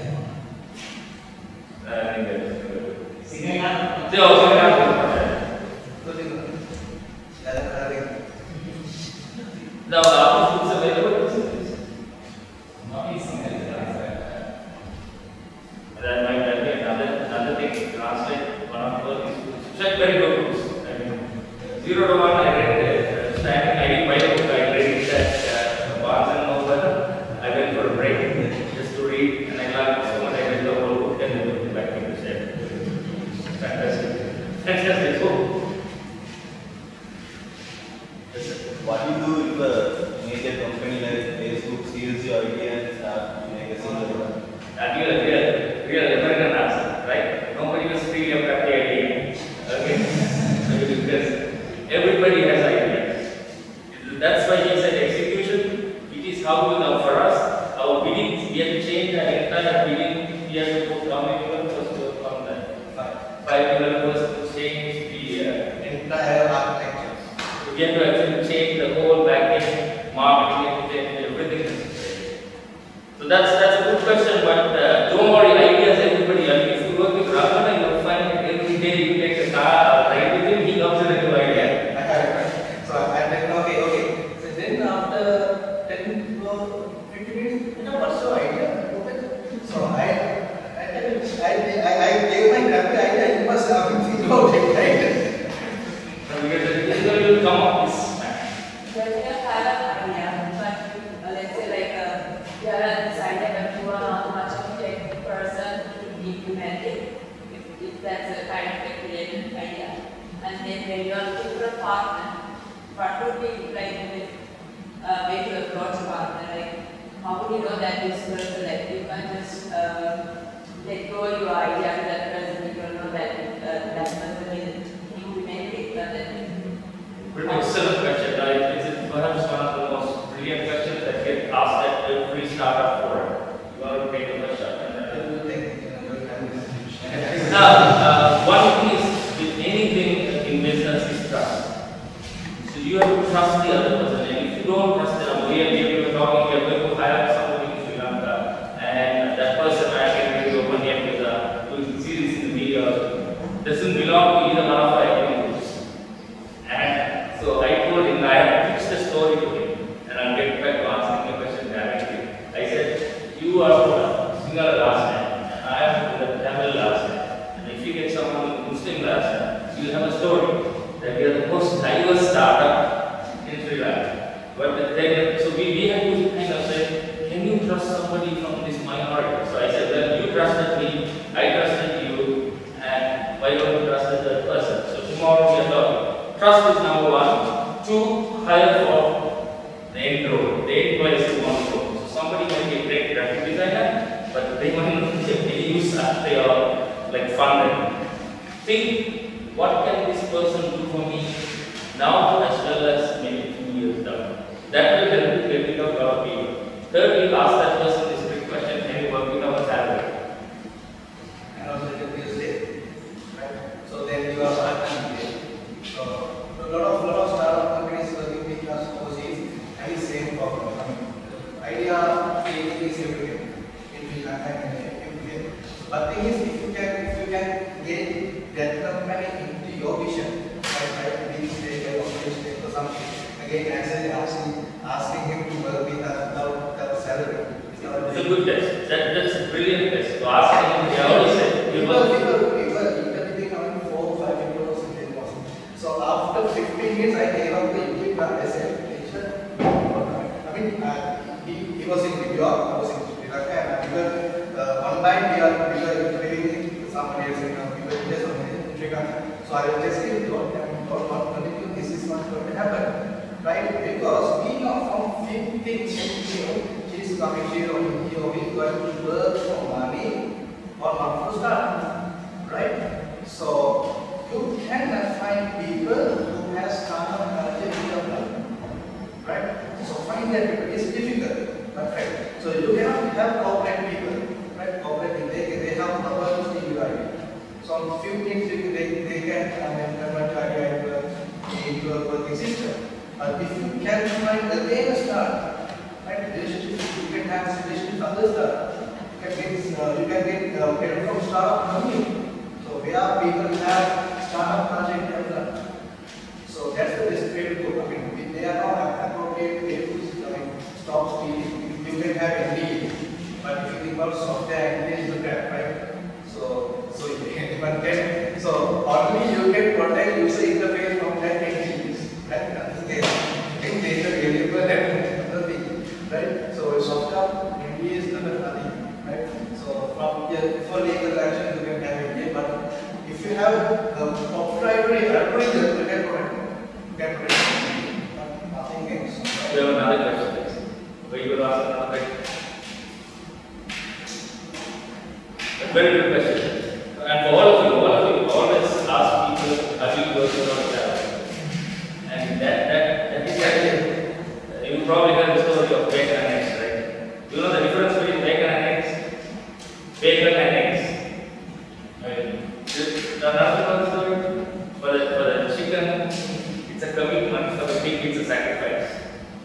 I think that's good. They also have now, uh, books available. That might be another, another thing to translate one of those. Check very good books. I mean, Zero to One, I read uh, standing, I didn't buy the book, I read it at uh, Barnes and Noble. I went for a break just to read, and I learned so much. I read the whole book and then put it back into shape. Fantastic. Fantastic book. What do you do if a major company like Facebook steals your idea and start making a single? That real, real, real American answer, right? Nobody will steal your crappy idea. Okay? Because everybody has ideas. That's why he said execution. It is how we know for us. Our bidding, we have to change our entire bidding. We have to put how many people first to work on that? Five. Five people first to change the uh, entire architecture. We have to actually change the whole backend, marketing, change everything. So that's that's a good question, but uh, don't worry, ideas everybody. I mean, if you work with Rohan, you will find that every day you take a car, ride with him, he comes with a new idea. I have it, right? So I like, okay, okay. So then after ten to fifteen minutes, you know, what's your idea? So I, I, I, I, I gave my crappy idea, you must have been thinking about it, right? So because the physical will come up this time. There is a kind of idea, but uh, let's say like uh, you are decided that you are not much of a tech person to implement it, if, if that's a kind of a creative idea. And then when you are looking for a partner, what would be like the uh, way to approach a partner? Like, how would you know that this person, like, you can just uh, let go your idea to that person, you don't know that uh, that person will implement it, but then. Pretty excellent question, right? It's perhaps one of the most brilliant questions that get asked at every startup forum. You want to take a question? Now, uh, one thing is with anything in business is trust. So you have to trust the other person, and if you don't trust them, we are, we are talking, we are going to hire somebody in Sri Lanka, and that person I can really open here with a doing series in the media doesn't belong to either one of our groups. And so I told him, I have pitched the story to him, and I'll get back to answering the question directly. I said, you are from a single last name, and I am from the Tamil last name. And if you get someone with Muslim last name, you have a story that we are the most diverse startup in Sri Lanka. But then, so we, we had to kind of say, can you trust somebody from this minority? trust is number one. Two, hire for the end role. The end goal is to one role. So somebody might be a great graphic designer, but they might not be any use after your like funded. Think, what can this person do for me now as well as maybe two years down? That will help you get rid of a lot of people. Third, you ask that person this big question: can you work with our salary? And also you can use it, right? So then you are starting it. So a lot of lot of startup companies working with us overseas have the same problem. I mean, idea creating is everything. It will happen everything. But thing is, if you can if you can get that company into your vision, right? Right, being state or state or something. Again, actually asking asking him to work with us without without salary. It's a good test. That, that's a brilliant test. So ask him, he always said, you People, work. people, people, even around four or five people or something was. So after fifteen minutes, I gave up the Indian plan. I said, I mean, uh, he, he was in New York, I was in Sri Lanka, and we were, uh, one time we are, we were interviewing somebody else, you know, we were just on in Sri Lanka. So I was just saying, don't, don't, don't continue, this is not going to happen, right? Because we know from fifteen, sixteen, she's coming here or here, we're going to work for money or not for start, right? So you cannot find people who have startup culture in your life, right? So find that people is difficult, but right. So you cannot have corporate people, right? Corporate people, they, they have problems to give idea. So few things they, they can I mean, convert idea into a, into a working system. But if you can find again a start, right? Relationship, you can have relationship with others. You can get uh, you can get uh, help from startup company. So where people have startup project development. So that's the best way to go. I mean, they are not appropriate way to I mean, stop speeding. You can have a lead, but if you think about software, it is a trap, right? So so you can, but then so only you can protect user interface from that changes, right? That's the case. Think data variable and other thing, right? So software M D A is not nothing, right? So from here for legal action you can have M D A, but if you have a proprietary algorithm, you can protect, you can protect, but nothing else. We have another question. Were you going to ask another question? A very good question. And for all of you, all of you always ask people, have you worked on salary? And that, that, that is actually, you probably heard the story of bacon and eggs, right? Do you know the difference between bacon and eggs? Bacon and eggs. Right? Just another story. For the, for the chicken, it's a commitment. For the pig, it's a sacrifice.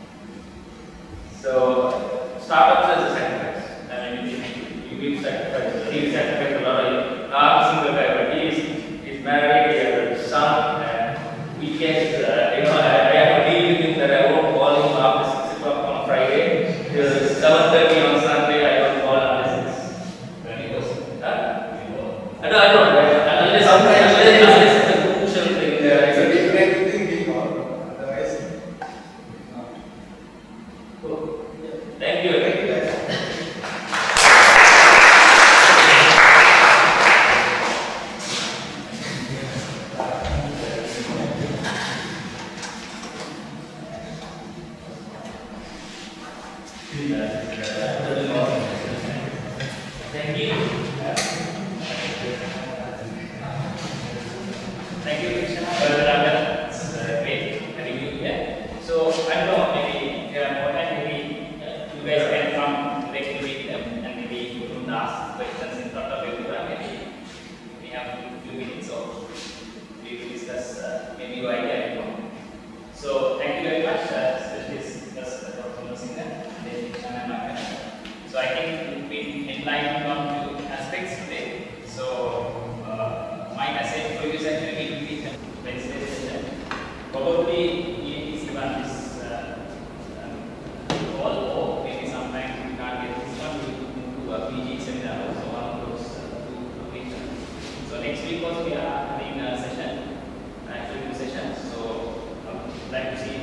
So, startups is a sacrifice. I mean, you, you give sacrifice. He sacrificed a lot of. I'm a single guy, but he is he's married, he has a son, and weekends, uh, you know, I, I have a deal with him that I won't call him after six o'clock on Friday. Till seven thirty on Sunday, I don't call unless it's. Huh? I don't, I don't, unless, unless, unless it's a crucial thing. Yeah, it's a different thing we call, otherwise. Cool. Thank you. Thank you guys. Thank you. Thank you, Thikshan. It's uh, great having you here. So, I don't know, maybe there are more time, maybe uh, you guys can come directly with them and maybe you don't ask questions in front of everyone. Maybe we have a few minutes or we will discuss uh, maybe your idea. So, thank you very much, uh, especially discuss the Rohan Munasinghe Mr. So, I think we've been enlightened on two aspects today. So, uh, my message for you is actually in the Wednesday session. Probably E N T C one is uh, uh, all, or maybe sometime we can't get this one, we will move to a P G seminar, so one of those uh, two locations. So, next week also we are having a session, actually two sessions. So, um, like to see